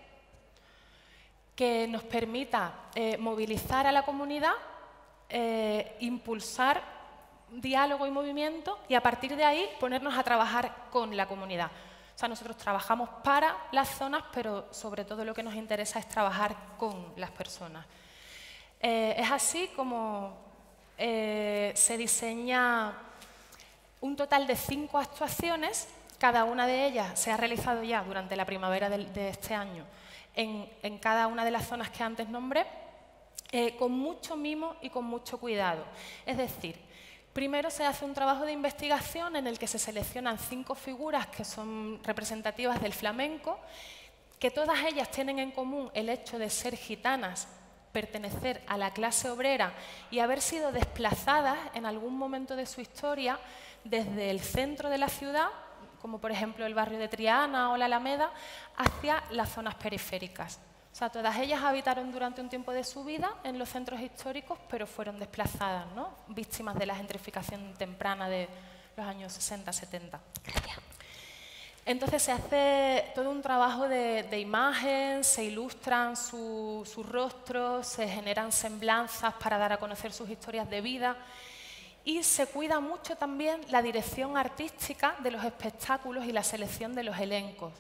que nos permita eh, movilizar a la comunidad, eh, impulsar diálogo y movimiento y a partir de ahí ponernos a trabajar con la comunidad. O sea, nosotros trabajamos para las zonas, pero sobre todo lo que nos interesa es trabajar con las personas. Eh, es así como eh, se diseña un total de cinco actuaciones, cada una de ellas se ha realizado ya durante la primavera de, de este año en, en cada una de las zonas que antes nombré, eh, con mucho mimo y con mucho cuidado. Es decir, primero se hace un trabajo de investigación en el que se seleccionan cinco figuras que son representativas del flamenco, que todas ellas tienen en común el hecho de ser gitanas, pertenecer a la clase obrera y haber sido desplazadas en algún momento de su historia desde el centro de la ciudad, como por ejemplo el barrio de Triana o la Alameda, hacia las zonas periféricas. O sea, todas ellas habitaron durante un tiempo de su vida en los centros históricos, pero fueron desplazadas, ¿no? Víctimas de la gentrificación temprana de los años sesenta, setenta. Gracias. Entonces se hace todo un trabajo de, de imagen, se ilustran su, sus rostros, se generan semblanzas para dar a conocer sus historias de vida y se cuida mucho también la dirección artística de los espectáculos y la selección de los elencos.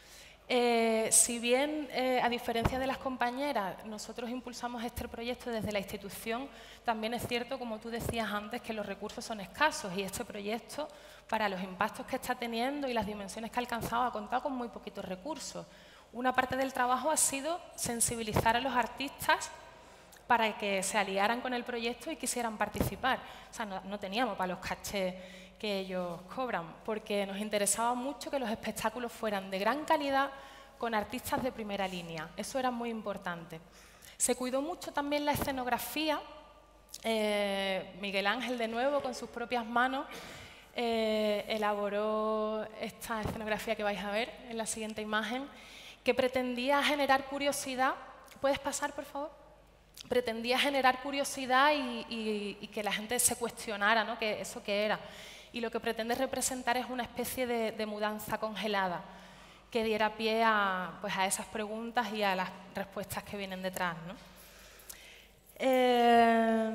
Eh, si bien, eh, a diferencia de las compañeras, nosotros impulsamos este proyecto desde la institución, también es cierto, como tú decías antes, que los recursos son escasos y este proyecto, para los impactos que está teniendo y las dimensiones que ha alcanzado, ha contado con muy poquitos recursos. Una parte del trabajo ha sido sensibilizar a los artistas para que se aliaran con el proyecto y quisieran participar. O sea, no, no teníamos para los cachés que ellos cobran, porque nos interesaba mucho que los espectáculos fueran de gran calidad con artistas de primera línea. Eso era muy importante. Se cuidó mucho también la escenografía. Eh, Miguel Ángel, de nuevo, con sus propias manos, eh, elaboró esta escenografía que vais a ver en la siguiente imagen, que pretendía generar curiosidad. ¿Puedes pasar, por favor? Pretendía generar curiosidad y, y, y que la gente se cuestionara, ¿no? Que eso qué era. Y lo que pretende representar es una especie de, de mudanza congelada que diera pie a, pues, a esas preguntas y a las respuestas que vienen detrás, ¿no? Eh,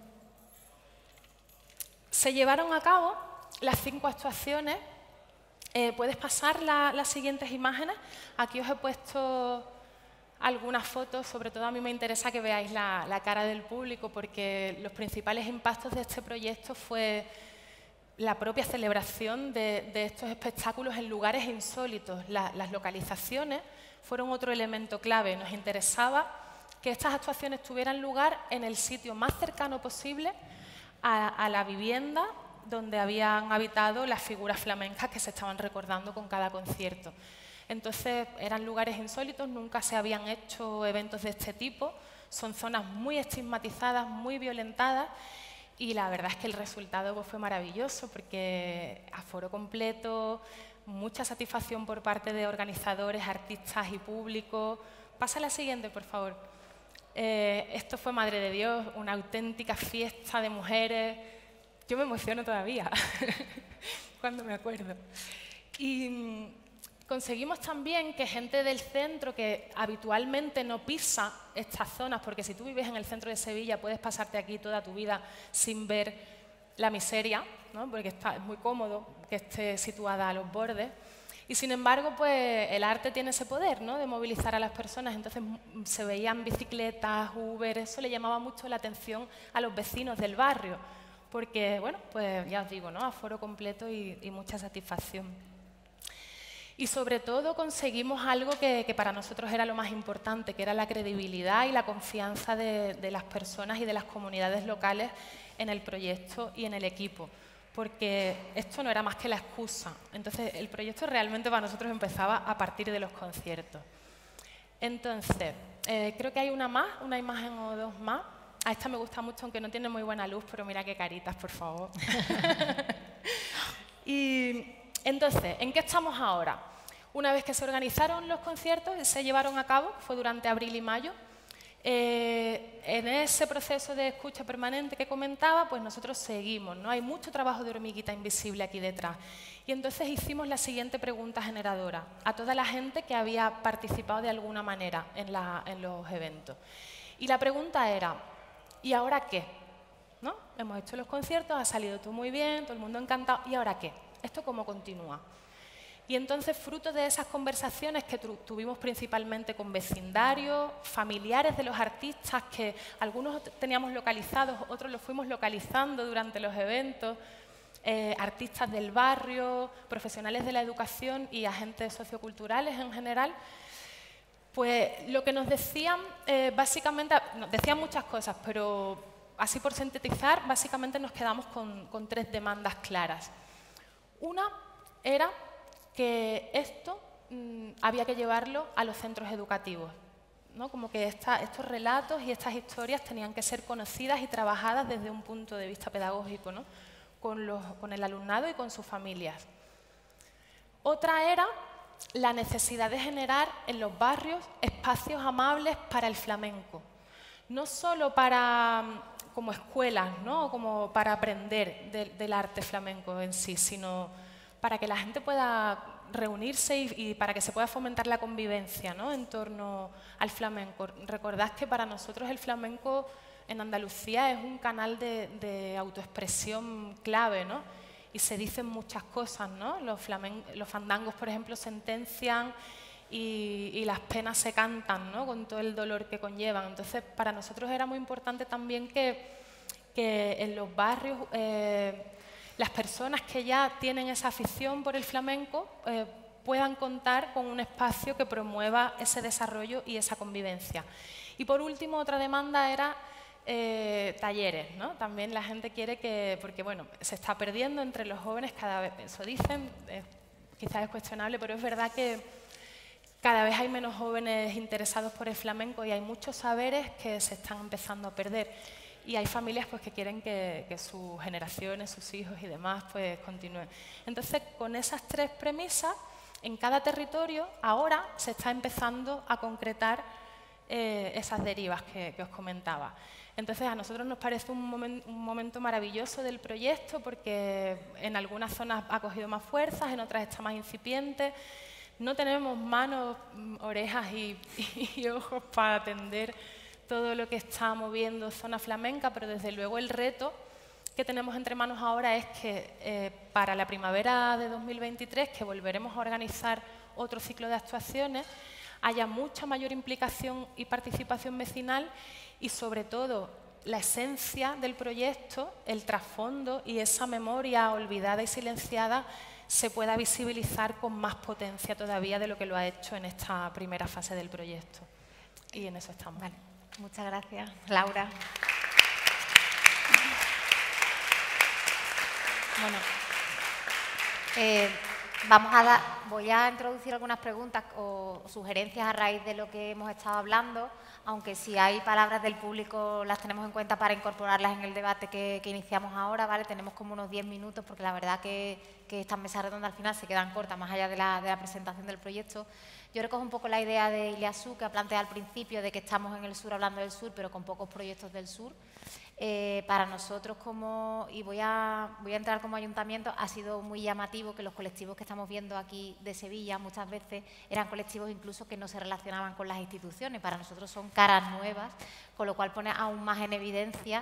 se llevaron a cabo las cinco actuaciones. Eh, ¿Puedes pasar la, las siguientes imágenes? Aquí os he puesto algunas fotos. Sobre todo a mí me interesa que veáis la, la cara del público, porque los principales impactos de este proyecto fue la propia celebración de, de estos espectáculos en lugares insólitos. La, las localizaciones fueron otro elemento clave. Nos interesaba que estas actuaciones tuvieran lugar en el sitio más cercano posible a, a la vivienda donde habían habitado las figuras flamencas que se estaban recordando con cada concierto. Entonces, eran lugares insólitos, nunca se habían hecho eventos de este tipo, son zonas muy estigmatizadas, muy violentadas, y la verdad es que el resultado pues, fue maravilloso, porque aforo completo, mucha satisfacción por parte de organizadores, artistas y público. Pasa a la siguiente, por favor. Eh, esto fue, madre de Dios, una auténtica fiesta de mujeres. Yo me emociono todavía cuando me acuerdo. Y conseguimos también que gente del centro que habitualmente no pisa estas zonas, porque si tú vives en el centro de Sevilla puedes pasarte aquí toda tu vida sin ver la miseria, ¿no? Porque está, es muy cómodo que esté situada a los bordes. Y sin embargo, pues el arte tiene ese poder, ¿no? De movilizar a las personas. Entonces se veían bicicletas, Uber, eso le llamaba mucho la atención a los vecinos del barrio, porque, bueno, pues ya os digo, ¿no? Aforo completo y, y mucha satisfacción. Y sobre todo conseguimos algo que, que para nosotros era lo más importante, que era la credibilidad y la confianza de, de las personas y de las comunidades locales en el proyecto y en el equipo, porque esto no era más que la excusa. Entonces, el proyecto realmente para nosotros empezaba a partir de los conciertos. Entonces, eh, creo que hay una más, una imagen o dos más. A esta me gusta mucho, aunque no tiene muy buena luz, pero mira qué caritas, por favor. Y entonces, ¿en qué estamos ahora? Una vez que se organizaron los conciertos, se llevaron a cabo, fue durante abril y mayo. Eh, en ese proceso de escucha permanente que comentaba, pues nosotros seguimos, ¿no? Hay mucho trabajo de hormiguita invisible aquí detrás. Y entonces hicimos la siguiente pregunta generadora a toda la gente que había participado de alguna manera en, la, en los eventos. Y la pregunta era, ¿y ahora qué? ¿No? Hemos hecho los conciertos, ha salido todo muy bien, todo el mundo encantado, ¿y ahora qué? ¿Esto cómo continúa? Y entonces, fruto de esas conversaciones que tu tuvimos principalmente con vecindarios, familiares de los artistas, que algunos teníamos localizados, otros los fuimos localizando durante los eventos, eh, artistas del barrio, profesionales de la educación y agentes socioculturales en general, pues lo que nos decían, eh, básicamente, nos decían muchas cosas, pero así por sintetizar, básicamente nos quedamos con, con tres demandas claras. Una era que esto mmm, había que llevarlo a los centros educativos, ¿no? Como que esta, estos relatos y estas historias tenían que ser conocidas y trabajadas desde un punto de vista pedagógico, ¿no? con, los, con el alumnado y con sus familias. Otra era la necesidad de generar en los barrios espacios amables para el flamenco, no solo para, como escuelas, ¿no? Como para aprender de, del arte flamenco en sí, sino para que la gente pueda reunirse y, y para que se pueda fomentar la convivencia, ¿no? En torno al flamenco. Recordad que para nosotros el flamenco en Andalucía es un canal de, de autoexpresión clave, ¿no? Y se dicen muchas cosas, ¿no? Los, flamen los fandangos, por ejemplo, sentencian y, y las penas se cantan, ¿no? Con todo el dolor que conllevan. Entonces, para nosotros era muy importante también que, que en los barrios eh, las personas que ya tienen esa afición por el flamenco eh, puedan contar con un espacio que promueva ese desarrollo y esa convivencia. Y por último, otra demanda era eh, talleres, ¿no? También la gente quiere que, porque bueno, se está perdiendo entre los jóvenes cada vez, eso dicen, eh, quizás es cuestionable, pero es verdad que cada vez hay menos jóvenes interesados por el flamenco y hay muchos saberes que se están empezando a perder. y hay familias pues, que quieren que, que sus generaciones, sus hijos y demás pues, continúen. Entonces, con esas tres premisas, en cada territorio ahora se está empezando a concretar eh, esas derivas que, que os comentaba. Entonces, a nosotros nos parece un, momen, un momento maravilloso del proyecto porque en algunas zonas ha cogido más fuerzas, en otras está más incipiente. No tenemos manos, orejas y, y ojos para atender todo lo que está moviendo Zona Flamenca, pero desde luego el reto que tenemos entre manos ahora es que eh, para la primavera de dos mil veintitrés, que volveremos a organizar otro ciclo de actuaciones, haya mucha mayor implicación y participación vecinal y, sobre todo, la esencia del proyecto, el trasfondo y esa memoria olvidada y silenciada se pueda visibilizar con más potencia todavía de lo que lo ha hecho en esta primera fase del proyecto. Y en eso estamos. Vale. Muchas gracias, Laura. Bueno, eh, vamos a dar, voy a introducir algunas preguntas o sugerencias a raíz de lo que hemos estado hablando, aunque si hay palabras del público las tenemos en cuenta para incorporarlas en el debate que, que iniciamos ahora, ¿vale? Tenemos como unos diez minutos porque la verdad que, que estas mesas redondas al final se quedan cortas, más allá de la, de la presentación del proyecto. Yo recojo un poco la idea de Iliasu, que ha planteado al principio de que estamos en el sur hablando del sur, pero con pocos proyectos del sur. Eh, para nosotros, como, y voy a, voy a entrar como ayuntamiento, ha sido muy llamativo que los colectivos que estamos viendo aquí de Sevilla muchas veces eran colectivos incluso que no se relacionaban con las instituciones. Para nosotros son caras nuevas, con lo cual pone aún más en evidencia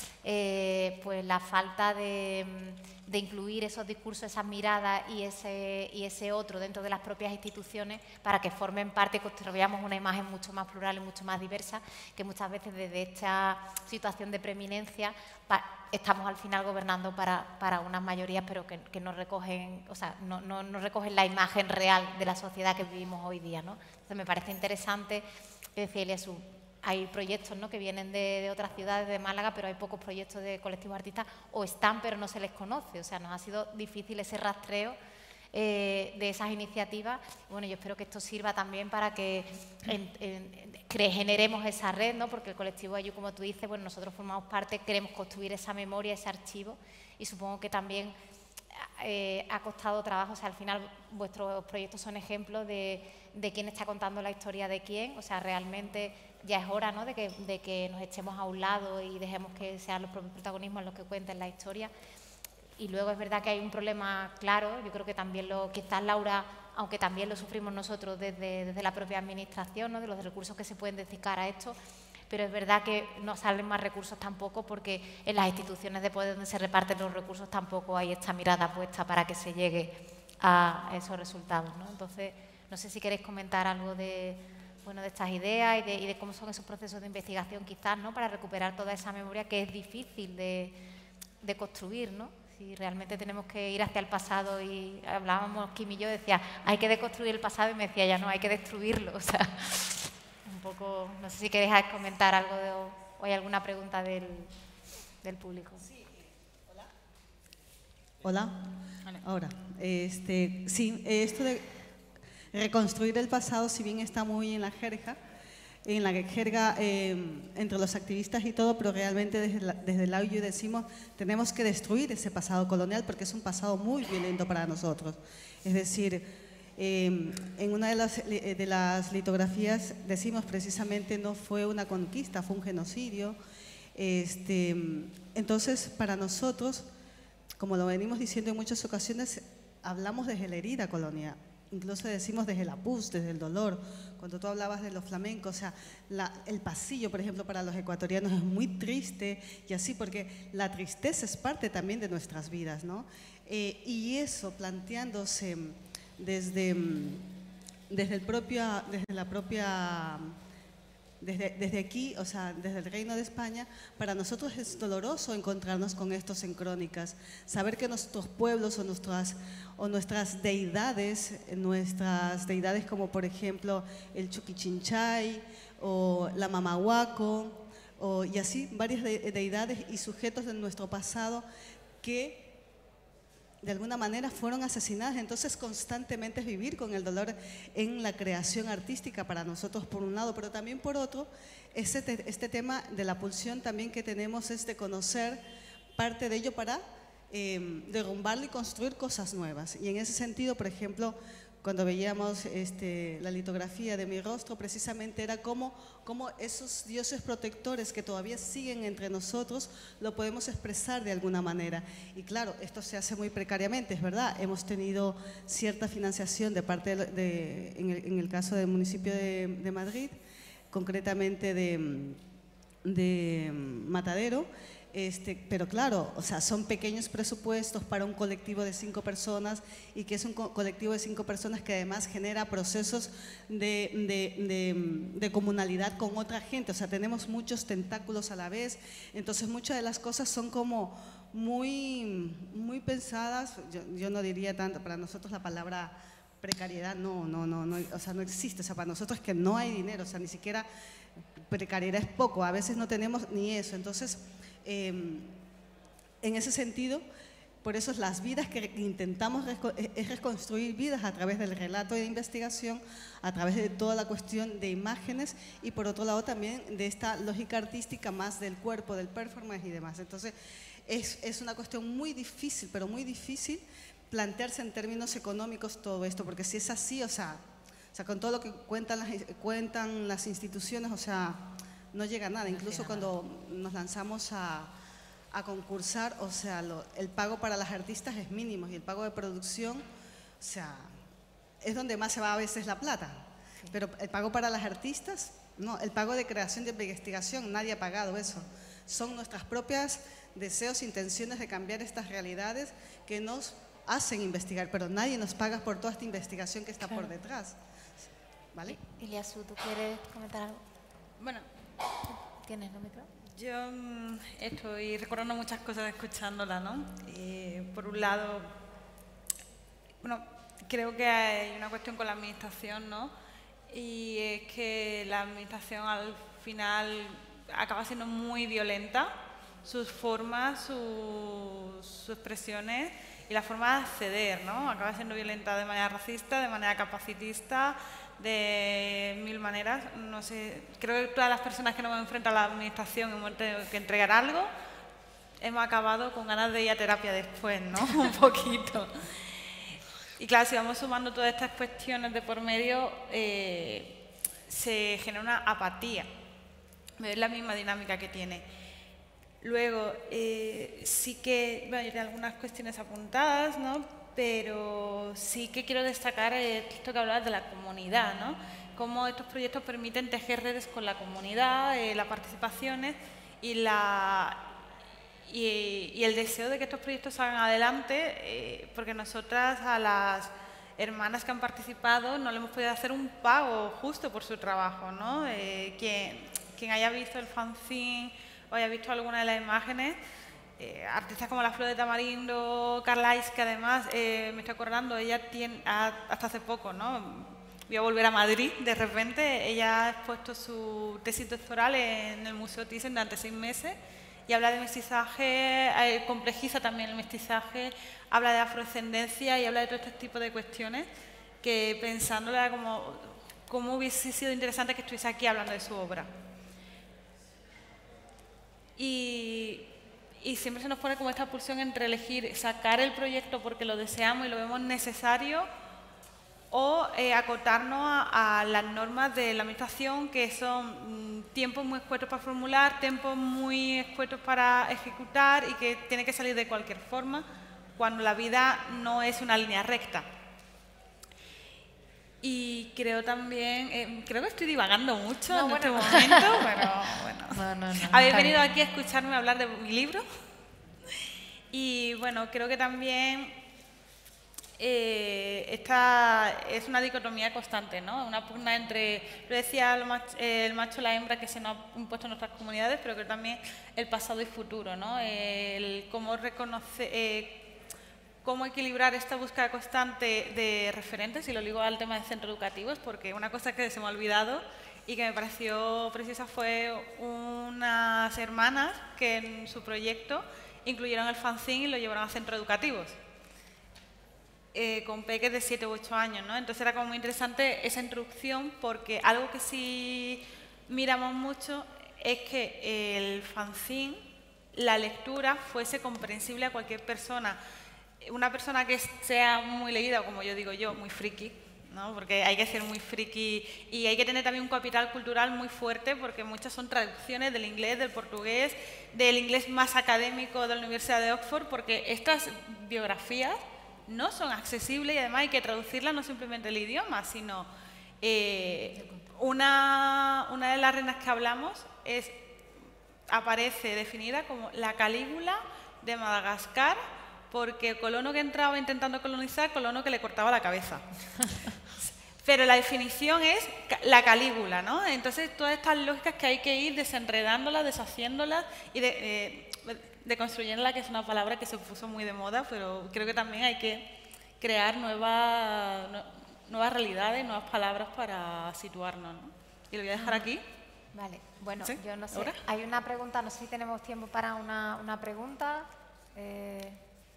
eh, pues la falta de, de incluir esos discursos, esas miradas y ese, y ese otro dentro de las propias instituciones para que formen parte y construyamos una imagen mucho más plural y mucho más diversa, que muchas veces desde esta situación de preeminencia estamos al final gobernando para, para unas mayorías, pero que, que no recogen, o sea, no, no, no recogen la imagen real de la sociedad que vivimos hoy día, ¿no? Entonces me parece interesante, decía Iliasu, hay proyectos, ¿no?, que vienen de, de otras ciudades de Málaga, pero hay pocos proyectos de colectivos artistas, o están pero no se les conoce. O sea, nos ha sido difícil ese rastreo eh, de esas iniciativas. Bueno, yo espero que esto sirva también para que, en, en, que generemos esa red, ¿no?, porque el colectivo Ayu, como tú dices, bueno, nosotros formamos parte, queremos construir esa memoria, ese archivo, y supongo que también eh, ha costado trabajo. O sea, al final vuestros proyectos son ejemplos de, de quién está contando la historia de quién. O sea, realmente ya es hora, ¿no?, de que, de que nos echemos a un lado y dejemos que sean los propios protagonismos los que cuenten la historia. Y luego es verdad que hay un problema claro, yo creo que también lo, quizás Laura, aunque también lo sufrimos nosotros desde, desde la propia administración, ¿no?, de los recursos que se pueden dedicar a esto, pero es verdad que no salen más recursos tampoco porque en las instituciones de poder donde se reparten los recursos tampoco hay esta mirada puesta para que se llegue a esos resultados, ¿no? Entonces, no sé si queréis comentar algo de, bueno, de estas ideas y de, y de cómo son esos procesos de investigación quizás, ¿no?, para recuperar toda esa memoria que es difícil de, de construir, ¿no? Si realmente tenemos que ir hacia el pasado, y hablábamos Kim y yo, decía, hay que deconstruir el pasado, y me decía, ya no, hay que destruirlo. O sea, un poco, no sé si queréis comentar algo de, o hay alguna pregunta del, del público. Sí. Hola. Hola. Vale. Ahora, este, sí, esto de reconstruir el pasado, si bien está muy en la jerga, en la jerga eh, entre los activistas y todo, pero realmente desde, la, desde el Ayu decimos tenemos que destruir ese pasado colonial porque es un pasado muy violento para nosotros. Es decir, eh, en una de las, de las litografías decimos precisamente no fue una conquista, fue un genocidio. Este, entonces, para nosotros, como lo venimos diciendo en muchas ocasiones, hablamos desde la herida colonial. Incluso decimos desde la pus, desde el dolor. Cuando tú hablabas de los flamencos, o sea, la, el pasillo, por ejemplo, para los ecuatorianos es muy triste y así, porque la tristeza es parte también de nuestras vidas, ¿no? Eh, y eso planteándose desde, desde, el propio, desde la propia... Desde, desde aquí, o sea, desde el Reino de España, para nosotros es doloroso encontrarnos con estos en crónicas, saber que nuestros pueblos o nuestras, o nuestras deidades, nuestras deidades como por ejemplo el Chuquichinchay o la Mamahuaco, o, y así varias de, deidades y sujetos de nuestro pasado que de alguna manera fueron asesinadas. Entonces, constantemente es vivir con el dolor en la creación artística para nosotros, por un lado, pero también por otro, este, te, este tema de la pulsión también que tenemos es de conocer parte de ello para eh, derrumbarlo y construir cosas nuevas. Y en ese sentido, por ejemplo, cuando veíamos este, la litografía de mi rostro, precisamente era cómo, cómo esos dioses protectores que todavía siguen entre nosotros lo podemos expresar de alguna manera. Y claro, esto se hace muy precariamente, es verdad. Hemos tenido cierta financiación de parte de, de en, el, en el caso del municipio de, de Madrid, concretamente de, de Matadero. Este, pero claro, o sea, son pequeños presupuestos para un colectivo de cinco personas y que es un co colectivo de cinco personas que además genera procesos de, de, de, de comunalidad con otra gente. O sea, tenemos muchos tentáculos a la vez, entonces muchas de las cosas son como muy, muy pensadas. Yo, yo no diría tanto, para nosotros la palabra precariedad no, no, no, no, o sea, no existe. O sea, para nosotros es que no hay dinero, o sea, ni siquiera precariedad es poco, a veces no tenemos ni eso. Entonces, Eh, en ese sentido, por eso las vidas que intentamos es reconstruir vidas a través del relato de investigación, a través de toda la cuestión de imágenes y por otro lado también de esta lógica artística más del cuerpo, del performance y demás. Entonces es, es una cuestión muy difícil, pero muy difícil plantearse en términos económicos todo esto, porque si es así, o sea, o sea con todo lo que cuentan las, cuentan las instituciones, o sea, no llega a nada. Incluso cuando nos lanzamos a, a concursar, o sea, lo, el pago para las artistas es mínimo y el pago de producción, o sea, es donde más se va a veces la plata. Sí. Pero el pago para las artistas, no, el pago de creación de investigación, nadie ha pagado eso. Son nuestras propias deseos, intenciones de cambiar estas realidades que nos hacen investigar, pero nadie nos paga por toda esta investigación que está claro. por detrás. ¿Vale? Iliasu, ¿tú quieres comentar algo? Bueno, ¿tienes el micro? Yo mmm, estoy recordando muchas cosas escuchándola, ¿no? Eh, por un lado, bueno, creo que hay una cuestión con la administración, ¿no? Y es que la administración al final acaba siendo muy violenta, sus formas, sus, sus expresiones y la forma de acceder, ¿no? Acaba siendo violenta de manera racista, de manera capacitista, de mil maneras. No sé, creo que todas las personas que nos hemos enfrentado a la administración y hemos tenido que entregar algo, hemos acabado con ganas de ir a terapia después, ¿no? Un poquito. Y claro, si vamos sumando todas estas cuestiones de por medio, eh, se genera una apatía. Es la misma dinámica que tiene. Luego, eh, sí que, bueno, hay algunas cuestiones apuntadas, ¿no? Pero sí que quiero destacar esto que hablabas de la comunidad, ¿no? Cómo estos proyectos permiten tejer redes con la comunidad, eh, las participaciones y, la, y, y el deseo de que estos proyectos salgan adelante, eh, porque nosotras a las hermanas que han participado no le hemos podido hacer un pago justo por su trabajo, ¿no? Eh, quien, quien haya visto el fanzine o haya visto alguna de las imágenes, Eh, artistas como la Flor de Tamarindo, Carlais, que además, eh, me estoy acordando, ella tiene, hasta hace poco, ¿no? Voy a volver a Madrid, de repente, ella ha expuesto su tesis doctoral en el Museo Thyssen durante seis meses y habla de mestizaje, eh, complejiza también el mestizaje, habla de afrodescendencia y habla de todo este tipo de cuestiones que pensándola como, como hubiese sido interesante que estuviese aquí hablando de su obra. Y... Y siempre se nos pone como esta pulsión entre elegir sacar el proyecto porque lo deseamos y lo vemos necesario o eh, acotarnos a, a las normas de la administración, que son mm, tiempos muy escuetos para formular, tiempos muy escuetos para ejecutar y que tiene que salir de cualquier forma cuando la vida no es una línea recta. Y creo también, eh, creo que estoy divagando mucho no, en bueno. este momento, pero bueno. No, no, no, Habéis venido bien. aquí a escucharme hablar de mi libro. Y bueno, creo que también eh, esta es una dicotomía constante, ¿no? Una pugna entre, lo decía el macho, el macho y la hembra que se nos ha impuesto en nuestras comunidades, pero que también el pasado y futuro, ¿no? El cómo reconocer... Eh, cómo equilibrar esta búsqueda constante de referentes, y lo ligo al tema de centros educativos, porque una cosa que se me ha olvidado y que me pareció preciosa fue unas hermanas que en su proyecto incluyeron el fanzine y lo llevaron a centros educativos. eh, con peques de siete u ocho años, ¿no? Entonces era como muy interesante esa introducción, porque algo que sí miramos mucho es que el fanzine, la lectura, fuese comprensible a cualquier persona. Una persona que sea muy leída, o como yo digo yo, muy friki, ¿no? Porque hay que ser muy friki y hay que tener también un capital cultural muy fuerte, porque muchas son traducciones del inglés, del portugués, del inglés más académico de la Universidad de Oxford, porque estas biografías no son accesibles y además hay que traducirlas no simplemente el idioma, sino eh, una, una de las reinas que hablamos es, aparece definida como la Calígula de Madagascar, porque colono que entraba intentando colonizar, colono que le cortaba la cabeza. Pero la definición es la Calígula, ¿no? Entonces, todas estas lógicas que hay que ir desenredándolas, deshaciéndolas y de, eh, deconstruyéndolas, que es una palabra que se puso muy de moda, pero creo que también hay que crear nuevas, nuevas realidades, nuevas palabras para situarnos, ¿no? Y lo voy a dejar aquí. Vale, bueno, ¿Sí? yo no sé, ¿Ahora? hay una pregunta, no sé si tenemos tiempo para una, una pregunta. Eh,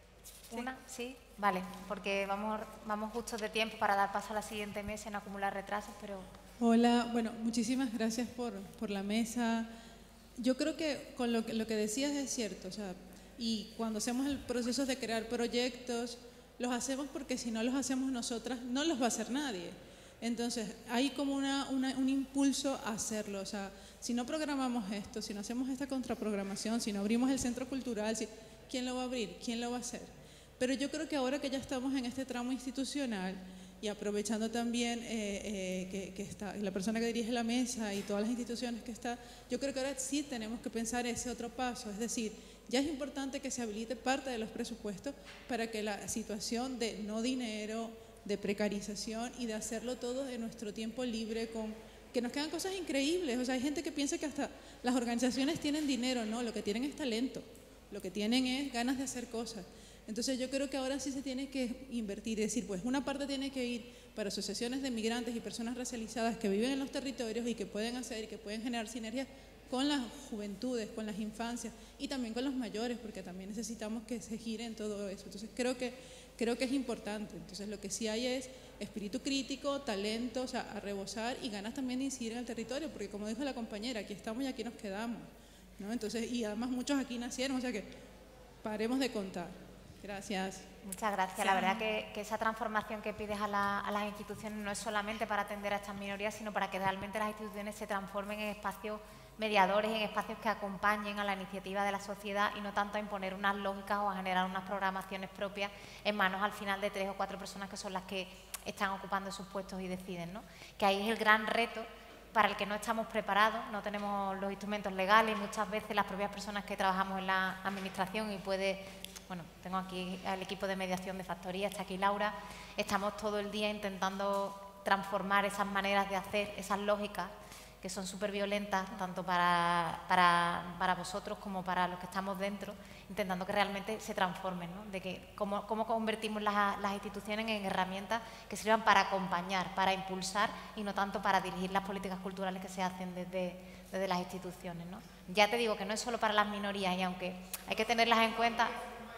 ¿Una? ¿Sí? Vale, porque vamos, vamos justos de tiempo para dar paso a la siguiente mesa y no acumular retrasos, pero... Hola, bueno, muchísimas gracias por, por la mesa. Yo creo que con lo que, lo que decías es cierto, o sea, y cuando hacemos el proceso de crear proyectos, los hacemos porque si no los hacemos nosotras, no los va a hacer nadie. Entonces, hay como una, una, un impulso a hacerlo, o sea, si no programamos esto, si no hacemos esta contraprogramación, si no abrimos el centro cultural, si, ¿quién lo va a abrir? ¿Quién lo va a hacer? Pero yo creo que ahora que ya estamos en este tramo institucional y aprovechando también eh, eh, que, que está la persona que dirige la mesa y todas las instituciones que está, yo creo que ahora sí tenemos que pensar ese otro paso, es decir, ya es importante que se habilite parte de los presupuestos para que la situación de no dinero, de precarización y de hacerlo todo de nuestro tiempo libre, con que nos quedan cosas increíbles. O sea, hay gente que piensa que hasta las organizaciones tienen dinero, no, lo que tienen es talento, lo que tienen es ganas de hacer cosas. Entonces yo creo que ahora sí se tiene que invertir, es decir, pues una parte tiene que ir para asociaciones de migrantes y personas racializadas que viven en los territorios y que pueden hacer y que pueden generar sinergias con las juventudes, con las infancias y también con los mayores, porque también necesitamos que se gire en todo eso. Entonces creo que, creo que es importante. Entonces lo que sí hay es espíritu crítico, talento, o sea, a rebosar y ganas también de incidir en el territorio, porque como dijo la compañera, aquí estamos y aquí nos quedamos, ¿no? Entonces, y además muchos aquí nacieron, o sea que paremos de contar. Gracias. Muchas gracias. La verdad que, que esa transformación que pides a, la, a las instituciones no es solamente para atender a estas minorías, sino para que realmente las instituciones se transformen en espacios mediadores, en espacios que acompañen a la iniciativa de la sociedad y no tanto a imponer unas lógicas o a generar unas programaciones propias en manos al final de tres o cuatro personas que son las que están ocupando sus puestos y deciden, ¿no? Que ahí es el gran reto para el que no estamos preparados, no tenemos los instrumentos legales, muchas veces las propias personas que trabajamos en la administración y puede... Bueno, tengo aquí al equipo de mediación de factoría, está aquí Laura, estamos todo el día intentando transformar esas maneras de hacer, esas lógicas que son súper violentas, tanto para, para, para vosotros como para los que estamos dentro, intentando que realmente se transformen, ¿no? De que cómo, cómo convertimos las, las instituciones en herramientas que sirvan para acompañar, para impulsar y no tanto para dirigir las políticas culturales que se hacen desde, desde las instituciones, ¿no? Ya te digo que no es solo para las minorías y aunque hay que tenerlas en cuenta...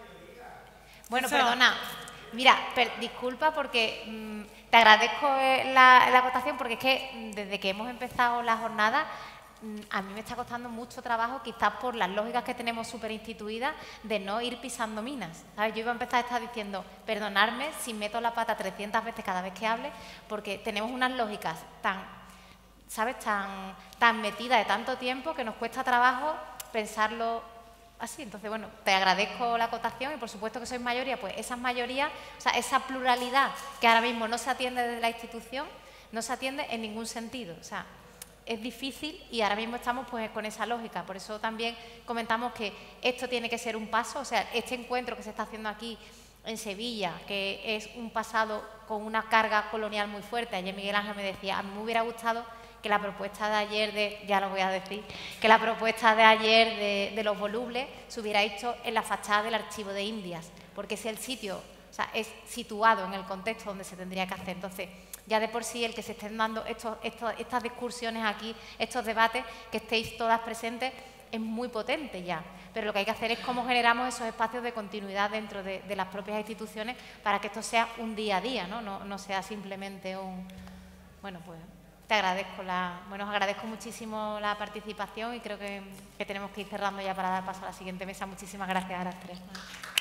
Bueno, Eso. perdona, mira, per, disculpa porque mmm, te agradezco la, la acotación porque es que mmm, desde que hemos empezado la jornada mmm, a mí me está costando mucho trabajo, quizás por las lógicas que tenemos súper instituidas de no ir pisando minas, ¿sabes? Yo iba a empezar a estar diciendo, perdonadme si meto la pata trescientas veces cada vez que hable, porque tenemos unas lógicas tan, ¿sabes? Tan, tan metidas de tanto tiempo que nos cuesta trabajo pensarlo así. Entonces, bueno, te agradezco la acotación y por supuesto que sois mayoría, pues esas mayorías, o sea, esa pluralidad que ahora mismo no se atiende desde la institución, no se atiende en ningún sentido, o sea, es difícil y ahora mismo estamos pues con esa lógica, por eso también comentamos que esto tiene que ser un paso, o sea, este encuentro que se está haciendo aquí en Sevilla, que es un pasado con una carga colonial muy fuerte, ayer Miguel Ángel me decía, a mí me hubiera gustado que la propuesta de ayer, de, ya lo voy a decir, que la propuesta de ayer de, de los volubles se hubiera hecho en la fachada del Archivo de Indias, porque es el sitio, o sea, es situado en el contexto donde se tendría que hacer. Entonces, ya de por sí el que se estén dando estos, estos, estas discusiones aquí, estos debates, que estéis todas presentes, es muy potente ya, pero lo que hay que hacer es cómo generamos esos espacios de continuidad dentro de, de las propias instituciones para que esto sea un día a día, ¿no? No, no sea simplemente un... Bueno, pues te agradezco la... Bueno, os agradezco muchísimo la participación y creo que, que tenemos que ir cerrando ya para dar paso a la siguiente mesa. Muchísimas gracias a las tres.